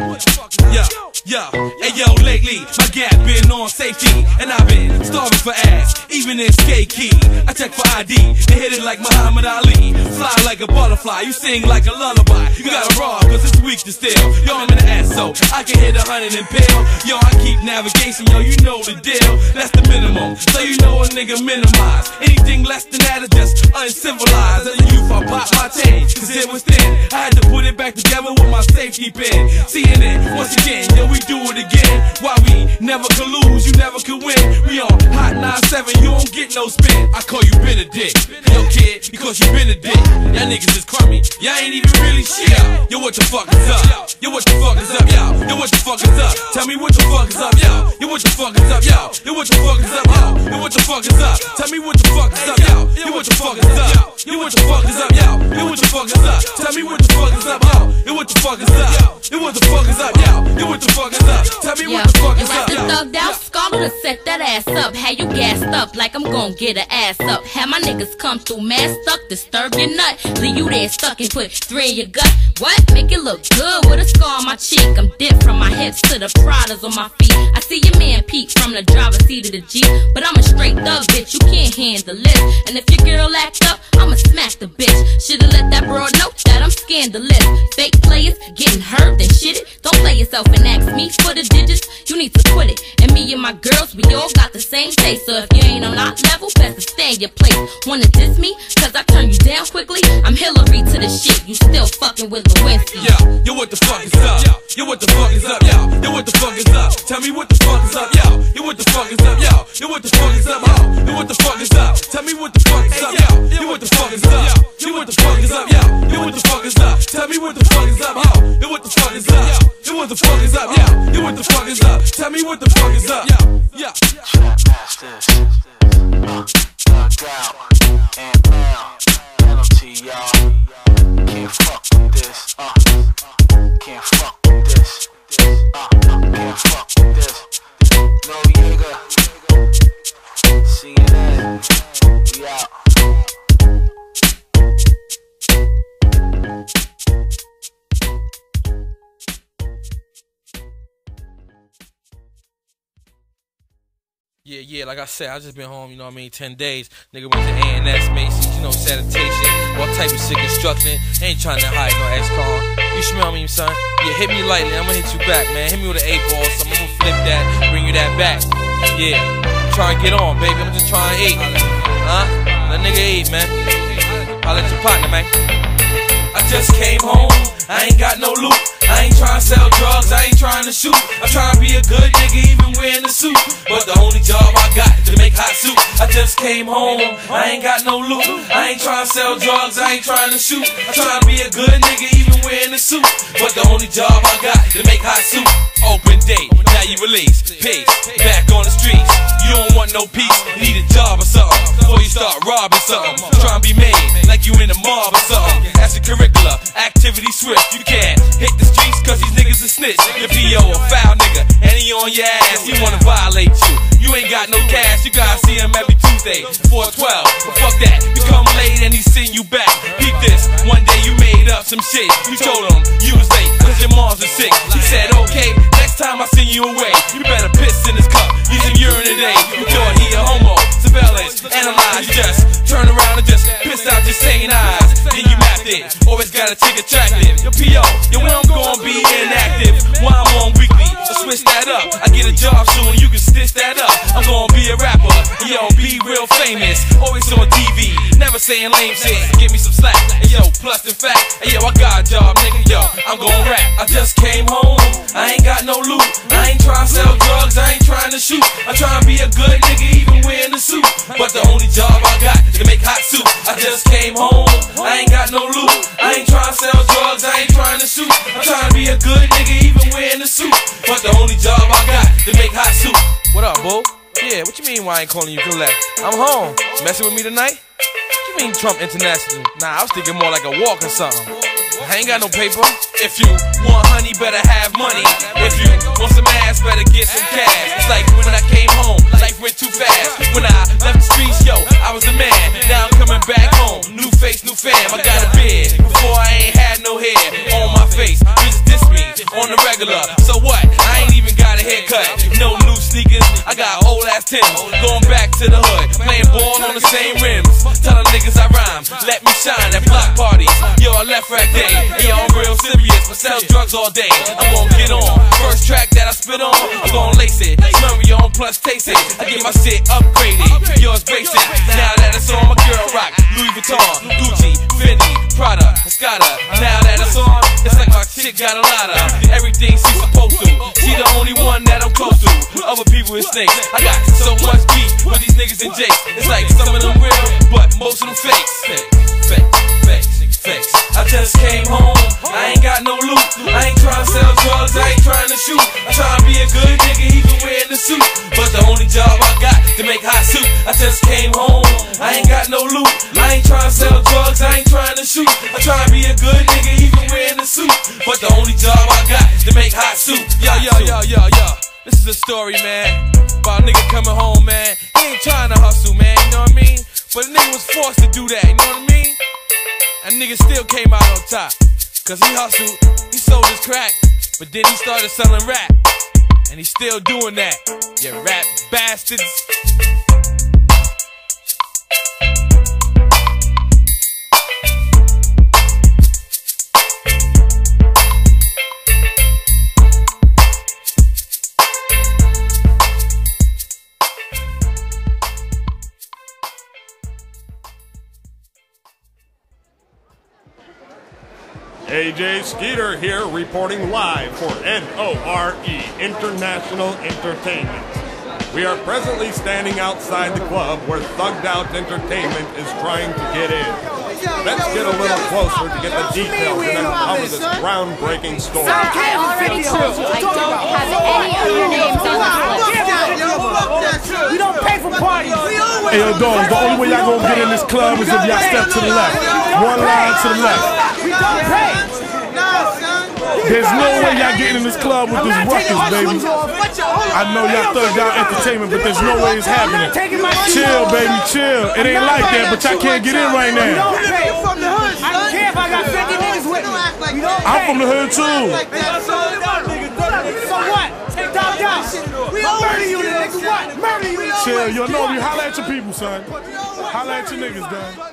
Yo, hey yo, lately my gap been on safety, and I've been starving for ass, even in skate key. I check for ID, they hit it like Muhammad Ali. Fly like a butterfly, you sing like a lullaby. You gotta rob, cause it's weak to steal. Yo, I'm in the ass, so I can hit 100 and pill. Yo, I keep navigation, yo, you know the deal. That's the minimum, so you know a nigga minimize. Anything less than that is just uncivilized. As a youth, I pop my chain, cause it was thin. I had to put it back together with my safety pin. Seeing it once again, yo, we do it again. Why we never could lose, you never could win. We on Hot 97, you don't get no spin. I call you Benedict, yo kid, because you Benedict. Y'all niggas is crummy, y'all ain't even really shit. Yo, what the fuck is up? Yo, what the fuck is up, yo? Yo, what the fuck is up? Tell me what the fuck is up, yo? Yo, what the fuck is up, yo? Yo, what the fuck is up, yo? Yo, what the fuck is up? Tell me what the fuck is up, yo? Yo, what the fuck is up? Yo, what the fuck is up, yo? Yo, what the fuck is up? Tell me what the fuck is up, yo? Yo, what the fuck is up? Yo, what the fuck is up, yo? Yo, what the fuck is up? Tell me what the fuck is up, yo? Thugged out, scholar to set that ass up. Had you gassed up like I'm gon' get an ass up. Had my niggas come through mad stuck, disturb your nut. Leave you there stuck and put 3 in your gut. What? Make it look good with a scar on my cheek. I'm dipped from my hips to the Pradas on my feet. I see your man peek from the driver's seat of the Jeep, but I'm a straight thug, bitch, you can't handle it. And if your girl act up, I'ma smack the bitch. Should've let that broad know that I'm scandalous. Fake players getting hurt and shit it. Don't play yourself and ask me for the digits. You need to quit it. And me and my girls, we all got the same taste. So if you ain't on our level, better stay in your place. Wanna diss me? Cause I turn you down quickly. I'm Hillary to the shit. You still fucking with Lewinsky. Yo, what the fuck is up? Yo, what the fuck is up, yo? Yo, what the fuck is up? Tell me what the fuck is up, yo? Yo, what the fuck is up, yo? Yo, what the fuck is up, yo? Yo, what the fuck is up? Tell me what the fuck is up, yo? Yo, what the fuck is up? Yo, what the fuck is up, yo? Yo, what the fuck is up? Tell me what the fuck is up, yo? Yo, what the fuck is up? Yo, what the fuck is up, yo? Yo, what the fuck is up? Tell me what the fuck is up, yo? Yeah. Look out, and now, penalty, y'all. Can't fuck with this, can't fuck with this, can't fuck with this. Noriega, CNN, we out. Yeah, like I said, I just been home, you know what I mean, 10 days. Nigga went to A&S, Macy's, you know, sanitation, all type of shit, construction. Ain't trying to hide no ex-con. You smell me, son? Yeah, hit me lightly, I'ma hit you back, man. Hit me with an 8-ball, so I'm gonna flip that, bring you that back. Yeah, try and get on, baby, I'm just trying to eat. Let nigga eat, man. I'll let your partner, man. I just came home, I ain't got no loot. I ain't trying to sell drugs, I ain't trying to shoot. I'm trying to be a good nigga even wearing a suit. But the only job I got is to make hot soup. I just came home, I ain't got no loot. I ain't trying to sell drugs, I ain't trying to shoot. I'm trying to be a good nigga even wearing a suit. But the only job I got is to make hot soup. Open date, now you release. Peace, back on the streets. You don't want no peace, you need a job or something before you start robbing something. Trying to be made like you in a mob or something. That's a curricula, activity swift. You can't hit the streets cause these niggas a snitch. Your P.O. a foul nigga, and he on your ass, he wanna violate you. You ain't got no cash, you gotta see him every Tuesday, 412. But fuck that, you come late and he send you back. Peep this, one day you made up some shit. You told him you was late cause your mom's was sick. He said okay, next time I send you away, you better piss in his cup, use him urine today. You thought he a homo, surveillance, analyze, you just turn around and just piss out your sane eyes. Then you mapped it, always got a chick attractive. Your P.O., yo, when I'm gonna be inactive, while I'm on weekly, so switch that up. I get a job soon, you can stitch that up. I'm gonna be a rapper, yo, be real famous, always on TV, never saying lame shit, give me some slack. And yo, plus in fact, hey yo, I got a job, nigga, yo, I'm gon' rap. I just came home, I ain't got no loot. I ain't trying to sell drugs, I ain't trying to shoot. I'm trying to be a good nigga even wearing a suit. But the only job I got is to make hot soup. I just came home, I ain't got no loot. I ain't trying to sell drugs, I ain't trying to shoot. I'm trying to be a good nigga even wearing a suit. But the only job I got is to make hot soup. What up, boo? Yeah, what you mean why I ain't calling you collect? I'm home. Messing with me tonight? What you mean Trump International? Nah, I was thinking more like a walk or something. I ain't got no paper. If you want honey, better have money. If you want some ass, better get some cash. It's like when I came home, life went too fast. When I left the streets, yo, I was a man. Now I'm coming back home, new face, new fam. I got a beard. Before I ain't had no hair on my face. Bitches diss me on the regular. So what? I ain't even got a haircut. No new sneakers. I got old ass Timbs. Going back to the hood, playing ball on the same rims. Telling niggas I rhyme, let me shine at block parties. Yo, I left rack day. Hey, yo, I'm real serious, but sell drugs all day. I'm gonna get on. First track that I spit on, I'm gonna lace it. Smell me on, plus taste it. I get my shit upgraded. Yours basic. Now that it's on, my girl rock Louis Vuitton, Gucci, Fendi, Prada, Escada. Now that it's on, it's like my chick got a lot of everything she's supposed to. She the only one that I'm close to. Other people is snakes. I got so much beef with these niggas and jakes. It's like some of them real, but most of them fakes. Fakes. I just came home, I ain't got no loot. I ain't trying to sell drugs, I ain't trying to shoot. I'm trying to be a good nigga even wearing a suit. But the only job I got to make hot soup. I just came home, I ain't got no loot. I ain't trying to sell drugs, I ain't trying to shoot. I'm trying to be a good nigga even wearing a suit. But the only job I got to make hot soup. Yo. This is a story, man, about a nigga coming home, man. He ain't trying to hustle, man, you know what I mean? But a nigga was forced to do that, you know what I mean? And nigga still came out on top. Cause he hustled, he sold his crack, but then he started selling rap. And he's still doing that, you rap bastards. AJ Skeeter here, reporting live for NORE International Entertainment. We are presently standing outside the club where Thugged Out Entertainment is trying to get in. Let's get a little closer to get the details and uncover this groundbreaking story. I already told you I don't have any of your names on the list. We don't pay for parties. Hey, yo, dogs, the only way y'all gonna get in this club is if y'all step to the left. One line to the left. There's no way y'all getting in this club with this ruckus, baby. I know y'all thugged out entertainment, but there's no way it's happening. Chill, baby, chill. It ain't like that, but y'all can't get in right now. I don't care if I got 50 niggas with me. I'm from the hood, too. So what? Take top down. We murder you, nigga. What? Murder you. Chill, you know you holla at your people, son. Holla at your niggas, dog.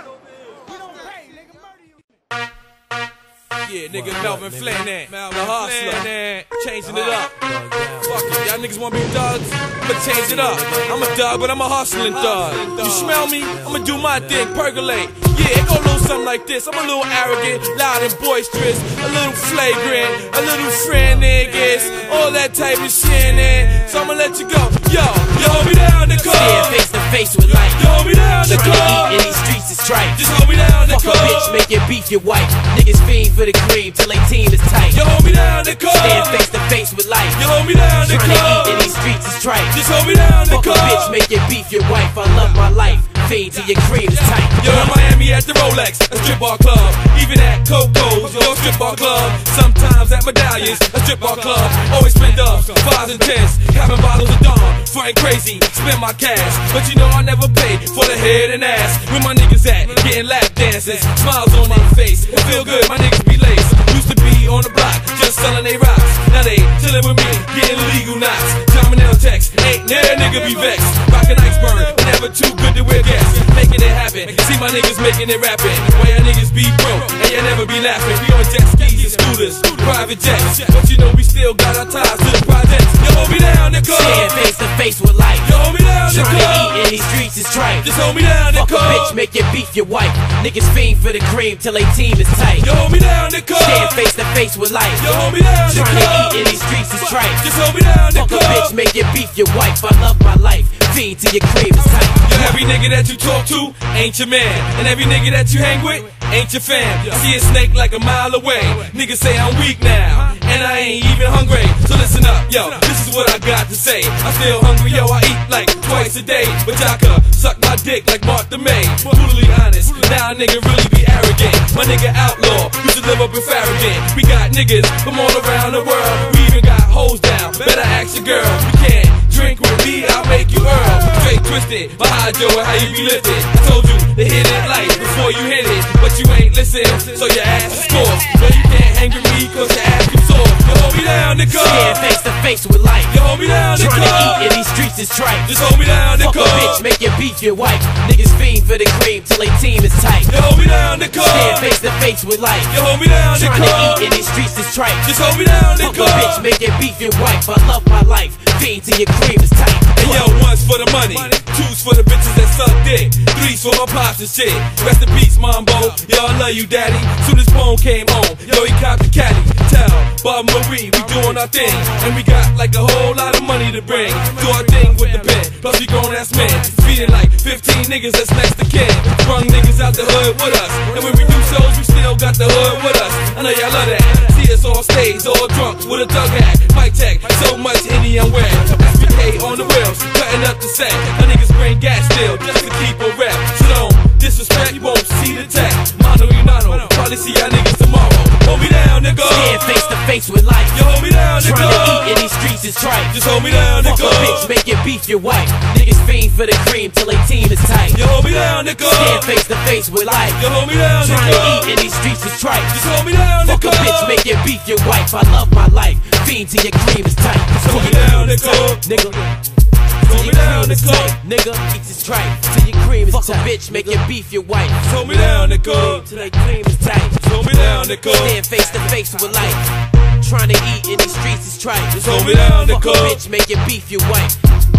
Yeah, nigga, Melvin Flynn, the hustler, changing it up. Fuck it, y'all niggas wanna be thugs? I'ma change it up. I'm a thug, but I'm a hustling thug. You smell me? I'ma do my thing, percolate. Yeah, it go a little something like this. I'm a little arrogant, loud and boisterous, a little flagrant, a little friend niggas, all that type of shit, so I'ma let you go. Yo, hold me down the car. Stand face to face with life. Yo, hold me down the car. Trying to eat in these streets is tripe. Just hold me down the car. Fuck a bitch, make your beef your wife. Niggas fiend for the cream till they team is tight. Yo, hold me down the car. Stand face to face with life. Yo, hold me down the car. Trying to eat in these streets is tripe. Just hold me down the car. Fuck a bitch, make your beef your wife. I love my life. Fiend till your cream is tight. Yo, in Miami at the Rolex, a strip bar club. Even at Coco's, yo, strip bar club. Sometimes at Medallions, a strip bar club. Always spend up, 5s and 10s, having bottles of Dawn. Frontin' crazy, spend my cash. But you know I never pay for the head and ass. Where my niggas at, getting lap dances, smiles on their face. It feel good, my niggas be laced. Used to be on the block, just selling they rocks. Now they chillin' with me, getting legal knots. Terminal text, ain't near nigga be vexed. Rockin' iceberg, never too good to wear gas. Making it happen, see my niggas making it rapping. Why y'all niggas be broke, and y'all never be laughing. We on jet skis and scooters, private jets. But you know we still got our ties to the projects. Yo, hold me down the car. Stand face to face with life. Yo, hold me down the car. Trying to eat in these streets is tripe. Just hold me down the Fuck car. a bitch, make your beef your wife. Niggas fiend for the cream till they team is tight. Yo, hold me down the car. Stand face to face with life. Yo, hold me down the Trying car. to eat in these streets is tripe. Just hold me down the Fuck car. a bitch, make your beef your wife. I love my life. Fiend till your cream is tight. Yo, every nigga that you talk to ain't your man, and every nigga that you hang with ain't your fam. I see a snake like a mile away. Niggas say I'm weak now, and I ain't even hungry. So listen up, yo, this is what I got to say. I'm still hungry, yo, I eat like twice a day. But y'all could suck my dick like Martha May. Brutally honest, now a nigga really be arrogant. My nigga outlaw, used to live up in Farragut. We got niggas from all around the world. We even got hoes down, better ask your girl. You can't drink with me, I'll make you Earl. Straight twisted, behind Joe and how you be lifted. I told you to hit it light before you hit it, but you ain't listen, so your ass is sore. No, you can't hang with me cause your ass is sore. You hold me down the car. Stand face to face with life. You hold me down the car. Trying to eat in these streets is tripe. Just hold me down the Fuck car. a bitch, make your beef your wife. Niggas fiend for the cream till they team is tight. You hold me down the car. Stand face to face with life. You hold me down the Trying car. to eat in these streets is tripe. Just hold me down the Fuck car. a bitch, make your beef your wife. I love my life. Fiend till your cream is tight. And yo, one's for the money, two's for the bitches that suck dick, three's for my pops and shit. Rest in peace, Mambo. Yo, I love you, daddy. Soon as Bone came home, yo, he copped the caddy. Tell Bob Marie, we doing our thing, and we got like a whole lot of money to bring. Do our thing with the pen, plus we grown ass men, feeding like 15 niggas that's next to kin. Sprung niggas out the hood with us, and when we do shows, we still got the hood with us. I know y'all love that. See us on stage, all drunk with a thug hat, mic check, so much Henny I'm wearing. SBK on the wheels, cutting up the set. My niggas bring gas still, just to keep a rep. So don't disrespect, you won't see the tech. Mano y mano, probably see y'all niggas tomorrow. Hold me down, nigga. Stand face to face with life. You hold me down, nigga. Trying to eat in these streets is tripe. Just hold me down, nigga. Fuck a bitch, make your beef your wife. Niggas fiend for the cream till they team is tight. You hold me down, nigga. Stand face to face with life. You hold me down, nigga. Trying to eat in these streets is tripe. Just hold me down, nigga. Fuck a bitch, make your beef your wife. I love my life. Fiend till your cream is tight. Hold me down, nigga. Nigga. Hold me down, nigga. Nigga, eat this tripe till your cream is tight. Fuck a bitch, make your beef your wife. Hold me down, nigga. Till they cream is tight. Hold me down, nigga. Stand face to face with life. Trying to eat in these streets is tripe. Just hold me down, Fuck a nigga. bitch, make your beef your wife.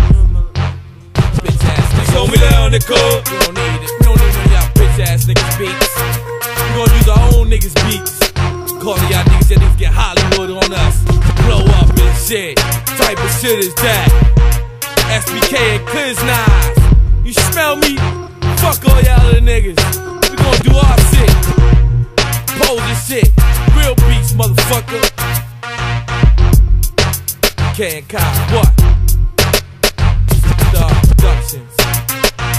Bitch ass nigga. Hold me down, nigga. We don't need it. We don't need none of y'all bitch ass niggas beats. We gonna use our own niggas beats. Calling y'all niggas that niggas get Hollywood on us. Blow up and shit. Type of shit is that? SBK and Cliz Knives. You smell me? Fuck all y'all other niggas. We gonna do our shit. Pose and shit. Real beats, motherfucker. K and Kyle, what? Star Productions.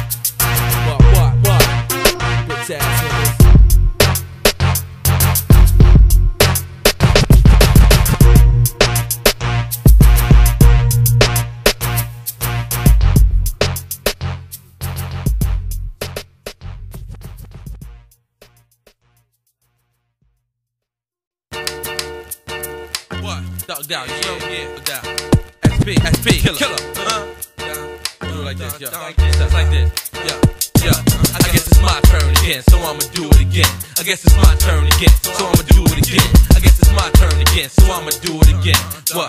thugged out, yeah. SP, killer. Do it like this, yo. Like this, yo. I guess it's my turn again, so I'ma do it again. I guess it's my turn again, so I'ma do it again. I guess it's my turn again, so I'ma do it again. What?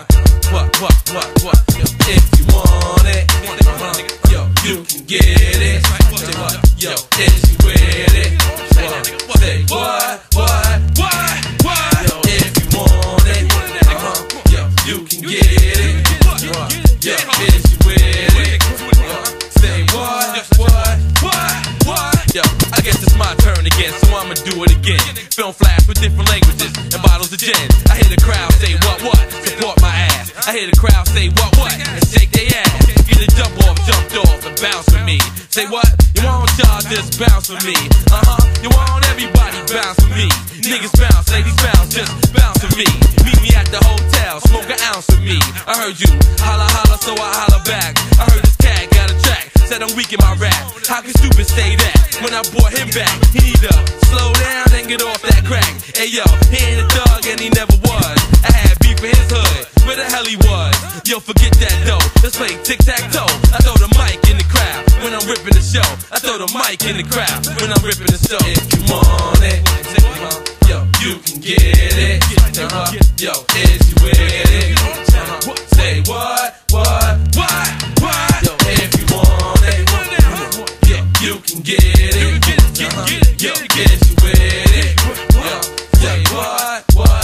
If you want it, yo, you can get it. Say what? Yo, is you with it? Say what? Yo, if you want it, yo, you can get it. Yo, is you with it? Say what? Yo, I guess it's my turn again, so I'ma do it again. Film flash with different languages and bottles of gin. I hear the crowd say what? Support my ass. I hear the crowd say what? And shake their ass. Either jumped off and bounce with me. Say what? You want y'all just bounce with me? You want everybody bounce with me? Niggas bounce, ladies bounce, just bounce with me. Meet me at the hotel, smoke an ounce with me. I heard you holla, so I holla back. I heard this cat got a track, said I'm weak in my rap. How can stupid say that? When I brought him back, he need to slow down and get off that crack. Hey yo, he ain't a thug and he never was. I had beef in his hood, where the hell he was? Yo, forget that though, let's play tic-tac-toe. I throw the mic in the crowd when I'm ripping the show. I throw the mic in the crowd when I'm ripping the show. If you want it, yo, you can get it. Yo, is you with it? Say what? Yo, if you want it, yo, you can get it. Yo, is you with it? Yo, say what?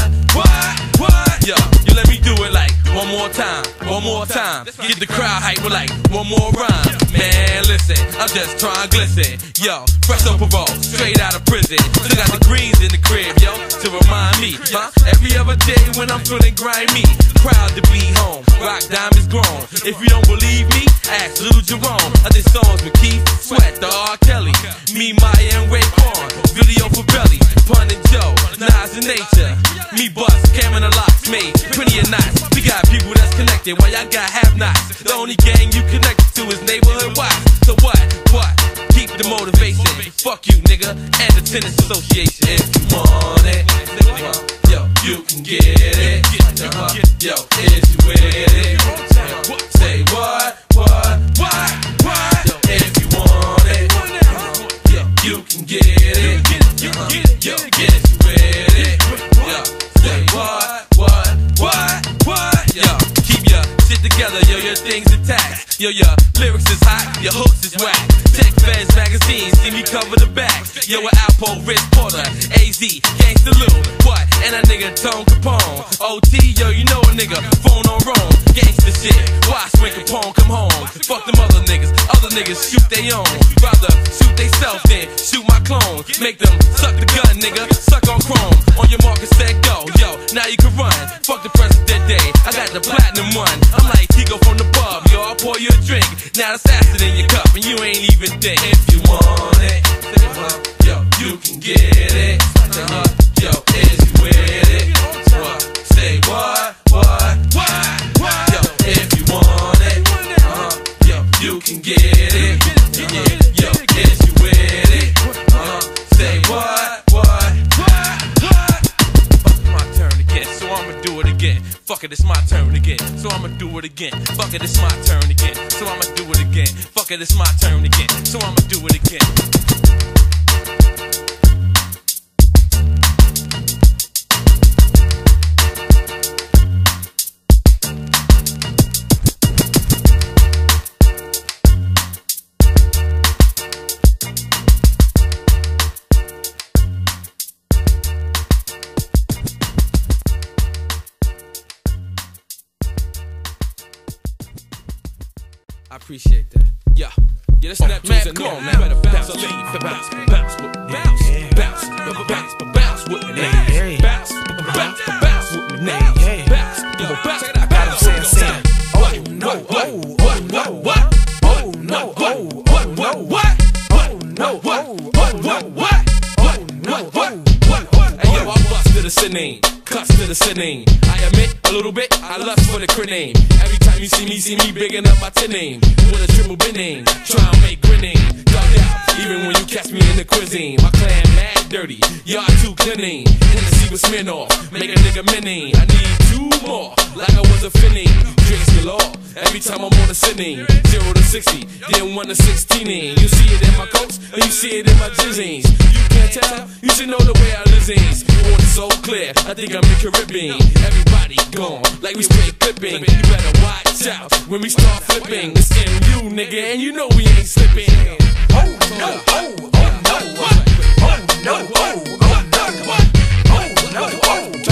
Yo, you let me do it like one more time. Get the crowd hype with like one more rhyme. Man, listen, I'm just trying to glisten. Yo, fresh off parole, straight out of prison. Still got the greens in the crib, yo, to remind me. Every other day when I'm feeling grimy. Proud to be home, rock diamonds grown. If you don't believe me, ask Lil Jerome. I did songs with Keith, Sweat, the R. Kelly, me, Maya, and Raekwon. Video for Belly, Pun and Joe, Nas and Nature. Me, Bust, Cameron and Locks, made plenty of knots. We got people that's connected, while y'all got have-nots. The only gang you connected to is Neighborhood Watch. So what? Keep the motivation. Fuck you, nigga, and the tennis association. If you want it, yo, you can get it. Yo, is you with it? Say what? Yo, if you want it, yo, you can get it. Yo, is you with it? Yo, say what? Yo, keep your shit together, yo, your things intact. Yo, your lyrics is hot, your hooks is whack. Tech Feds magazine, see me cover the back. Yo, with Alpo, Rich Porter, AZ, Gangsta Lou, what? And that nigga Tone Capone. OT, yo, you know a nigga, phone on Rome. Gangsta shit, watch when Capone come home. Fuck them other niggas shoot they own. Rather shoot they self than shoot my clone. Make them suck the gun, nigga, suck on chrome. On your market, set, go, yo, now you can run. Fuck the president day, I got the platinum one. I'm like Tico from the pub, yo, I'll pour you a drink. Now it's acid in your cup and you ain't even think. If you want it, yo, you can get it. Yo, is you with it? Say what? Yo, if you want it, yo, you can get it. Yo, is you with it? Say what? My turn again, so I'ma do it again. Fuck it, it's my turn again, so I'ma do it again. Fuck it, it's my turn again, so I'ma do it again. Fuck it, it's my turn again, so I'ma do it again. I appreciate that. Yeah, that's Neptune's in there, man. Better bounce, bounce with me. Bounce with me. Bounce with me. Bounce with me. Bounce. I got him saying, oh no, what? Oh no, what? Hey yo, I bust to the sinning, cuts to the sinning. I admit a little bit, I lust for the grenade. Every time you see me bigging up my tin name with a triple bin name. Try and make grinning, dug out. Even when you catch me in the cuisine, my clan mad dirty, y'all too cleaning. Hennessy with Smirnoff, make a nigga minning. I need 2 more. like I was a Finny. Drinks galore, every time I'm on a sitting. 0 to 60, then 1 to 16. You see it in my coats, and you see it in my jizzings. You can't tell, you should know the way I lizings. You want it so clear, I think I'm in Caribbean. Everybody gone, like we straight clipping. You better watch out when we start flipping. It's MU, nigga, and you know we ain't slipping. Oh no, oh no, oh no, oh no, oh no, oh no, oh no, oh no.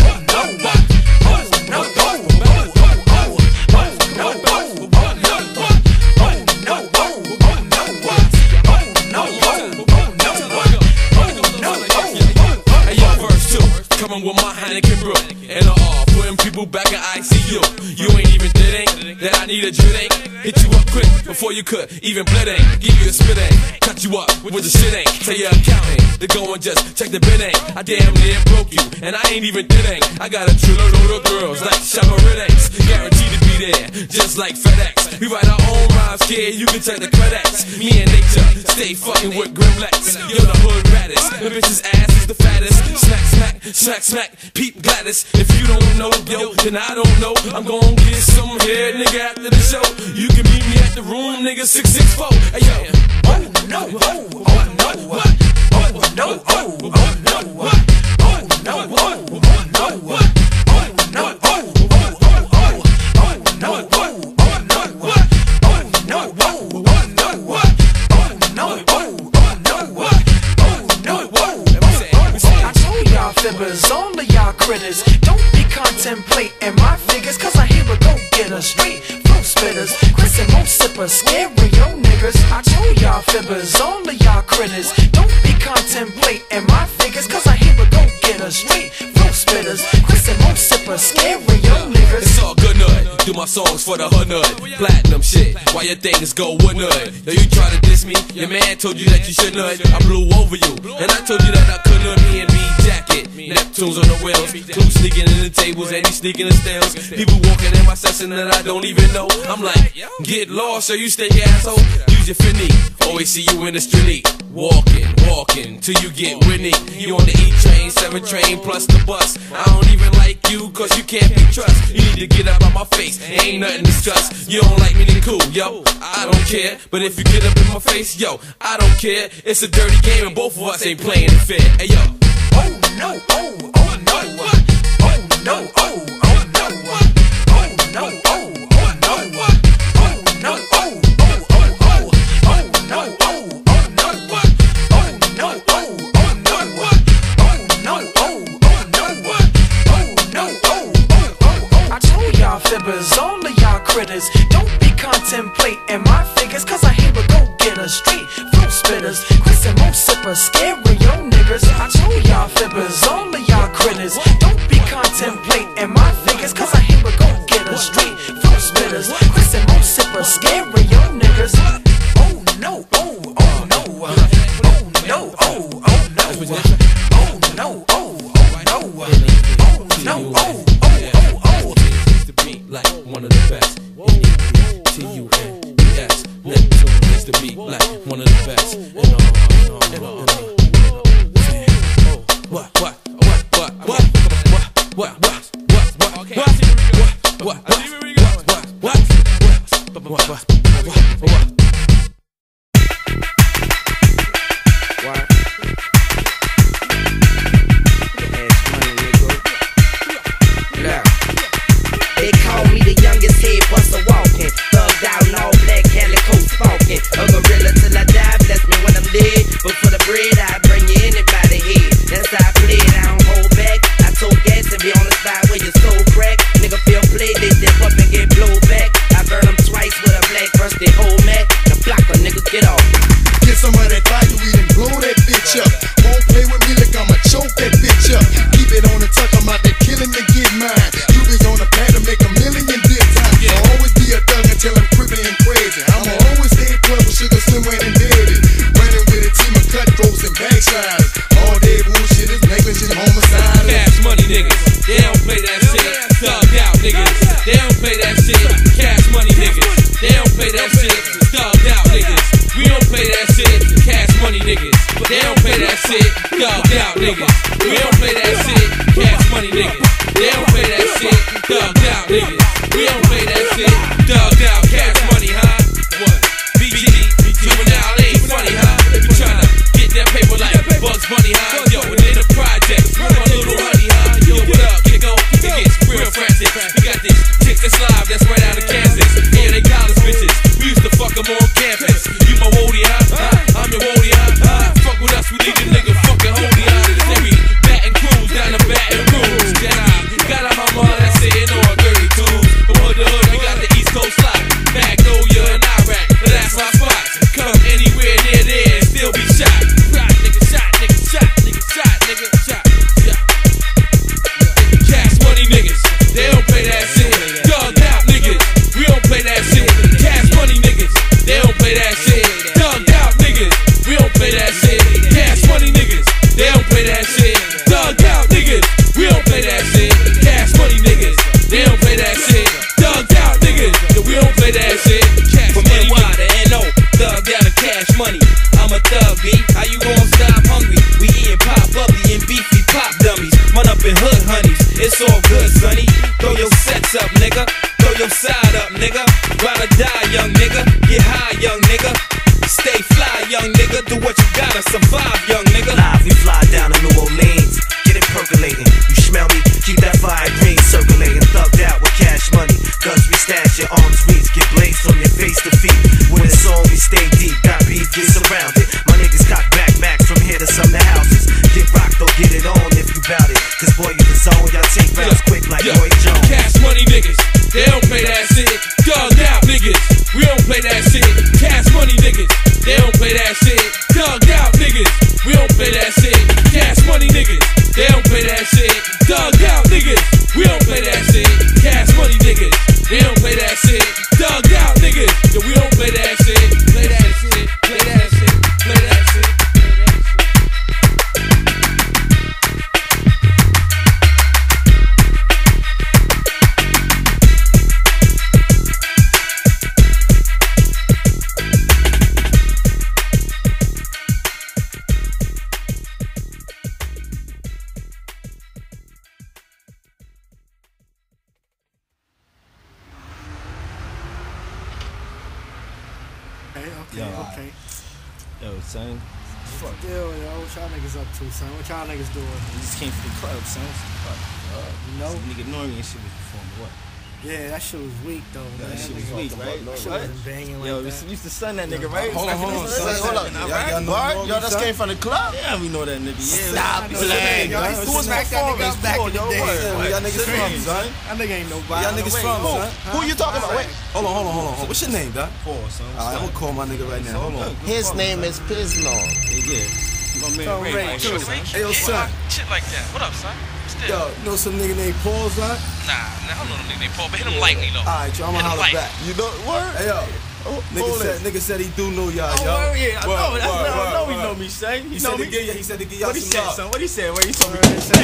Coming with my Heineken brew and putting people back in ICU. You ain't even think that I need a drink. Hit you up quick before you could even bled ain't. Give you a spit ain't, cut you up with the shit ain't. Tell your accountant to go and just check the bid ain't. I damn near broke you, and I ain't even did ain't. I got a truload of girls like Chamaritx, guaranteed to be there, just like FedEx. We write our own rhymes, kid, you can check the credits. Me and nature, stay fucking with Grimlex. You're the hood raddest, the bitch's ass is the fattest. Smack, smack, smack, smack, peep Gladys. If you don't know, yo, then I don't know. I'm gon' get some head, nigga, after the show. You can meet me at the room, nigga, 664. Hey, yo. Oh, no, oh, oh, no, what? Oh, no, oh, oh, no, what? Oh, no, oh, oh, no, what? Oh, no, oh, oh, oh, oh, oh, no, oh, oh, no, what? Oh, no, oh, oh, no, what? Oh, no, oh, oh, no, what? Oh, no, oh, I told y'all fibbers, all of y'all critters, don't be contemplating my figures, cause I hear a go-getter, straight flow spitters, Chris and Mo sippers, stereo niggas. I told y'all fibbers, all of y'all critters, don't be contemplating my figures, cause I hear a go-getter, straight flow spitters, Chris and Mo sippers, stereo niggas. It's all good nut, do my songs for the hood nut, platinum shit, why your things go wood nut. Yo, you try to diss me, your man told you that you should nut. I blew over you, and I told you that I couldn't. Me and me jacket, Neptune's on the wheels, clues sneaking in the tables and he sneaking the stairs. People walking in my session that I don't even know. I'm like, get lost so you stay asshole. Use your finny, always see you in the street. Walking, till you get Whitney. You on the E train, 7 train plus the bus. I don't even like you cause you can't be trust. You need to get up out my face, ain't nothing to discuss. You don't like me, then cool, yo, I don't care. But if you get up in my face, yo, I don't care. It's a dirty game and both of us ain't playing it fair. Hey yo. Oh no, oh, oh no, what? Oh no, oh, oh no, what? Oh no, oh, oh no, what? Oh no, oh, oh, oh, oh. Oh no, oh, oh no, what? Oh no, oh, oh no, what? Oh no, oh, oh no, what? Oh no, oh, oh, oh, oh. I told y'all fibbers, all of y'all critters, don't be contemplating my figures, cause I hear a go-getter, straight flow spitters, Chris and Mo sippers, stereo niggas. I told y'all fibbers, all of y'all critters, don't be contemplating my figures, cause I hear a go-getter, straight flow spitters, Chris and Mo sippers, stereo niggas. Oh no, oh, oh no, oh no, oh, oh no, oh no, oh, oh no, oh no, oh, oh, oh. Used to be like one of the best. T-U-N-E-S. Neptune used to be like one of the best. They call me the youngest head buster walking, thugged out in all black calico smoking. A gorilla till I die, bless me when I'm dead. But for the bread, I bring you anybody head. That's how I play it, I don't hold back. I told gas and be on the spot where your soul crack. Nigga feel play, they dip up and get blowed back. I burn them twice with a black rusty old Mac. The block a nigga get off. Get some of that fire, we done blow that bitch up. Won't play with me like I'ma choke that bitch up. Keep it on the tuck, I'm out there killing to get mine. You be on the pad to make a million dip time. I'll always be a thug until I'm crippling and crazy. I'ma always stay 12 with sugar, slim, wet, and baby. Running with a team of cutthroats and backshides. All day bullshit is negligent homicide. Cash money niggas, they don't play that shit. Thugged out niggas, they don't play that shit. Cash money niggas, they don't play that shit. Thugged out niggas, we don't play that shit. Cash money niggas, they don't play that shit. Thugged out niggas, we don't play that shit. Cash money niggas, they don't play that shit. Thugged out out niggas. We don't play that shit. Thugged out, cash money, huh? What? BG, juvenile, it ain't funny, huh? We tryna get that paper like Bugs Bunny, huh? Yo, within the project, my little honey, huh? Yo, what up, kiddo? It gets real frantic. We got this chick that's live, that's right out of Kansas. Yeah, they college bitches. We used to fuck them on campus. You my woody, huh? I'm your woody, huh? Fuck with us, we leave the nigga fucking holy, huh? Then we batting crews down the Baton Rouge. Then we got a hummer that's sitting on 32. From hood to hood, we got the East Coast slot. Magnolia and Iraq, that's my spot. Come anywhere near there and still be shot. Shot, nigga, shot, nigga, shot, nigga, shot, nigga, shot, shot. Cash money niggas, they don't play that shit. Thugged out niggas, we don't play that shit. Cash money niggas, they don't play that shit. Thugged out niggas, we don't play that shit. Cash money niggas, they don't play that shit. Thugged out niggas, we don't play that shit. Cash money niggas, they don't play that shit. Thugged out niggas, we don't play that shit. From NY to NO, thugged out to cash money. I'm a thug, B. How you gon' stop hungry? We eating pop bubbly and beefy pop dummies. Run up in hood honeys, it's all good, sonny. Throw your sets up, nigga. Throw your side up, nigga. Ride or die, young nigga. Get high, young nigga. Stay fly, young nigga. Do what you gotta survive, young nigga. Live, we fly down to New Orleans. Get it percolating. You smell me? Keep that fire green circulating. Thugged out with cash money. Guns we stash, your arms reach. Get blazed from your face to feet. When it's on, we stay deep. Got beef, get surrounded. My niggas cock back max from here to some of the houses. Get rocked or get it on if you bout it. Cause boy, you the zone. Y'all take rounds quick like Roy Jones. Cash money niggas, they don't play that shit. Thugged out niggas, we don't play that shit. Cash money niggas, they don't play that shit. Thugged out niggas, we don't play that shit. Cash money niggas, they don't play that shit. Thugged out niggas, we don't play that shit. Cash money niggas, they don't play that shit. Thugged out niggas, yeah, we don't play that shit. Play that shit, play that shit, play that shit. Okay. Yo, son. Fuck deal, yo. What y'all niggas up to, son? What y'all niggas doing? We just came from the club, son. You know? Some nigga Nori and shit was performing. What? Yeah, that shit was weak, though, man. That shit was weak, right? That shit wasn't banging like Yo, that. we used to son that nigga, right? Hold on, son. Hold up. Y'all just came from the club? Yeah, we know that nigga. Yeah. Stop playing. Who was performing back in the day? Y'all niggas from, son? That nigga ain't nobody. Y'all niggas from, son? Who you talking about? Wait. Hold on. What's your name, dog? Paul, son. Alright, I'm gonna call my nigga right now. Hold on. His name is Pisno. Yeah. My man Ray. Hey, yo, son. Shit like that. What up, son? Yo, you know some nigga named Paul, son? Nah, I don't know no nigga named Paul, but hit him lightly, though. Alright, yo, I'ma holler back. You know, word? Hey, yo. Nigga said he do know y'all, yo. Oh, yeah, I know. That's what I know. He know me, son. He said to give y'all some love. Son? What he said? What he told me?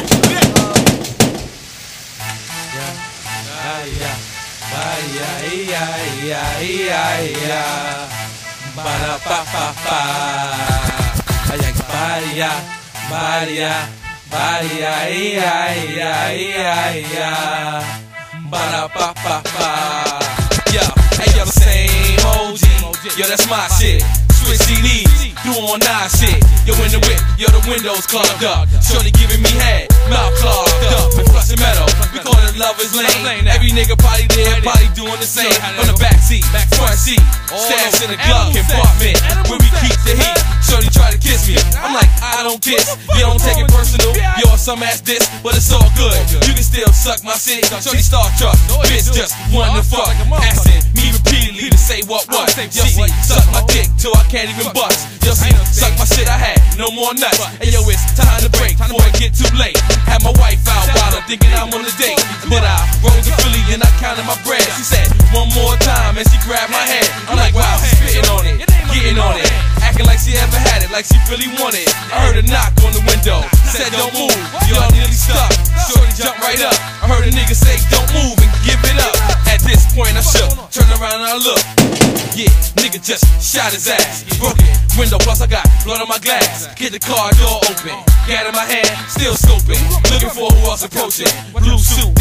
Yo, hey, yo, the same OG. Yo, that's my shit. Switch CDs, do on 9 shit. Yo, in the whip, yo, the windows clogged up. Shorty giving me head, mouth clogged up. And flushing metal, we call it Lover's Lane. Every nigga party there, party doing the same. On the back seat, front seat, stash in the glove compartment where we keep the heat. Shorty try to kiss me, I'm like, I don't kiss. You don't take it personal, yo, some ass this, but it's all good. You can still suck my shit. Shorty Star Truck, bitch just wanna fuck. Asking me repeatedly to say what. Yo, see, suck my dick till I can't even bust. Yo, see, suck my shit, I had no more nuts. Hey, yo, it's time to break before it get too late. Had my wife out while I'm thinking I'm on a date. But I rose to Philly and I counted my bread. She said, one more time, and she grabbed my hand. I'm like, wow, she's spitting on it, getting on it. Acting like she ever had it, like she really wanted. I heard a knock on the window, said don't move, y'all nearly stuck. Shorty jumped right up, I heard a nigga say don't move and give it up. At this point I shook, turned around and I looked. Yeah, nigga just shot his ass. Broken window, plus I got blood on my glass. Get the car door open, gat in my hand, still scoping. Looking for who else approaching. Blue suit, damn,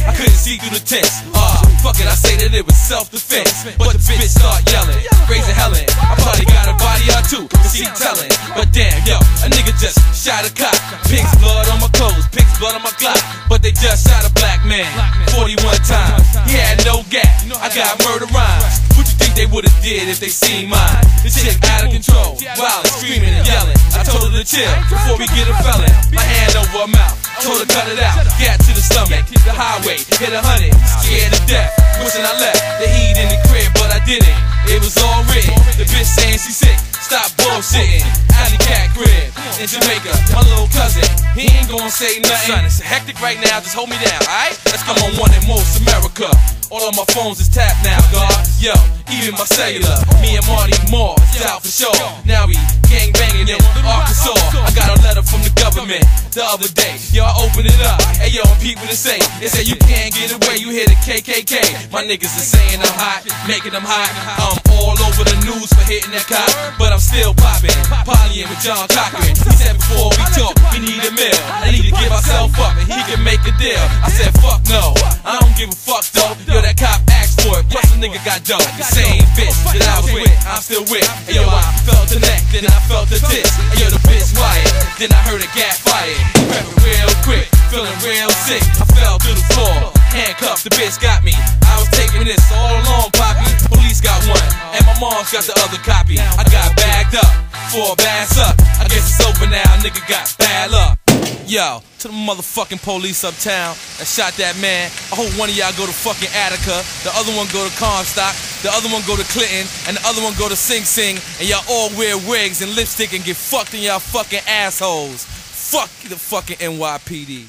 I couldn't see through the tents. Fuck it, I say that it was self-defense. But the bitch start yelling, raising hellin'. I probably got a body or two, she telling. But damn, yo, a nigga just shot a cop. Pink's blood on my clothes, pink's blood on my Glock. But they just shot a black man 41 times. He had no gap, I got murder rhymes. What you think they would've did if they seen mine? This shit out of control, wild, screaming and yelling. I told her to chill before we get a felon. My hand over her mouth, told her cut it out. Gat to the stomach, the highway, hit 100, scared to death. Wishing I left the heat in the crib, but I didn't. It was all written. The bitch saying she sick, stop bullshitting. Alley cat crib in Jamaica, my little cousin, he ain't gonna say nothing. Son, it's hectic right now, just hold me down, alright? Let's come on one in most America. All of my phones is tapped now, God. Yo, even my cellular. Me and Marty Moore, it's out for sure. Now we gang banging in Arkansas. I got a letter from the government the other day. Yo, I opened it up. Hey, yo, and people to say, they say you can't get away, you hear the KKK. My niggas are saying I'm hot, making them hot. I'm all over the news for hitting that cop, but I'm still popping. Polying with John Cochran. He said before we talk, we need a meal. I need to give myself up and he can make a deal. I said fuck no, I don't give a fuck though. Yo, that cop asked for it, plus the nigga got dope. The same bitch that I was with, I'm still with. Hey, yo, I felt the neck, then I felt the tits. Hey, yo, the bitch wired, then I heard a gat fired. Prepping real quick, feeling real sick. I fell through the floor, handcuffed, the bitch got me. I was taking this all along, Poppy. Police got one, and my mom's got the other copy. I got bagged up, 4 bags up. I guess it's over now, nigga got bad luck. Yo, to the motherfucking police uptown that shot that man. I hope one of y'all go to fucking Attica, the other one go to Comstock, the other one go to Clinton, and the other one go to Sing Sing, and y'all all wear wigs and lipstick and get fucked in y'all fucking assholes. Fuck the fucking NYPD.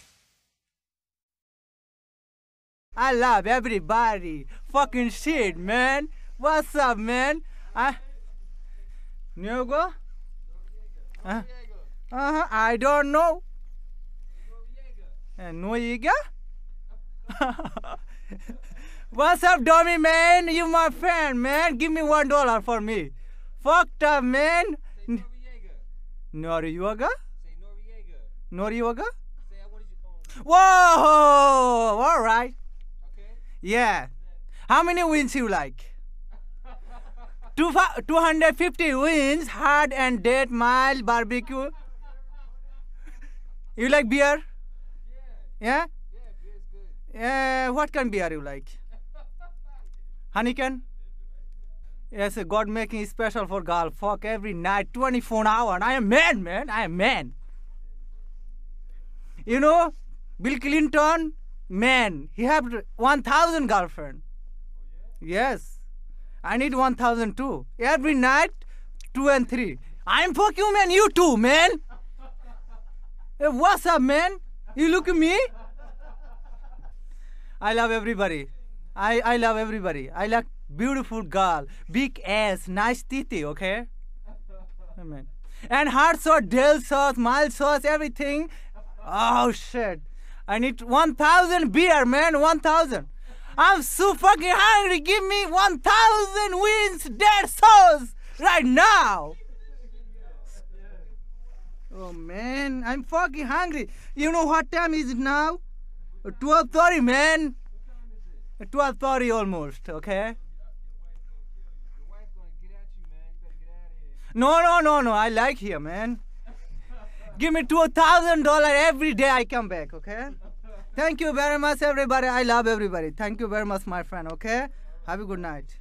I love everybody. Fucking shit, man. What's up, man? Nyogo? I don't know. Noriega? What's up, dummy, man? You my friend, man. Give me $1 for me. Fucked up, man. Noriega? Noriega? Whoa! All right. Yeah. How many wins you like? 250 wins, hard and dead, mild, barbecue. You like beer? Yeah? What kind of beer you like? Heineken? Yes, God making it special for girl. Fuck every night, 24 hours. I am man, man. I am man. You know, Bill Clinton, man, he have 1,000 girlfriend. Yes. I need 1,000 too. Every night, 2 and 3. I'm fuck you, man. You too, man. Hey, what's up, man? You look at me. I love everybody. I love everybody. I like beautiful girl, big ass, nice titty, okay? Amen. And hot sauce, dill sauce, mild sauce, everything. Oh shit. I need 1,000 beer, man. 1,000. I'm so fucking hungry. Give me 1,000 wins dead sauce right now. Oh man, I'm fucking hungry. You know what time is it now? 12:30, man. 12:30 almost, okay? No. I like here, man. Give me $2,000 every day I come back, okay? Thank you very much, everybody. I love everybody. Thank you very much, my friend, okay? Have a good night.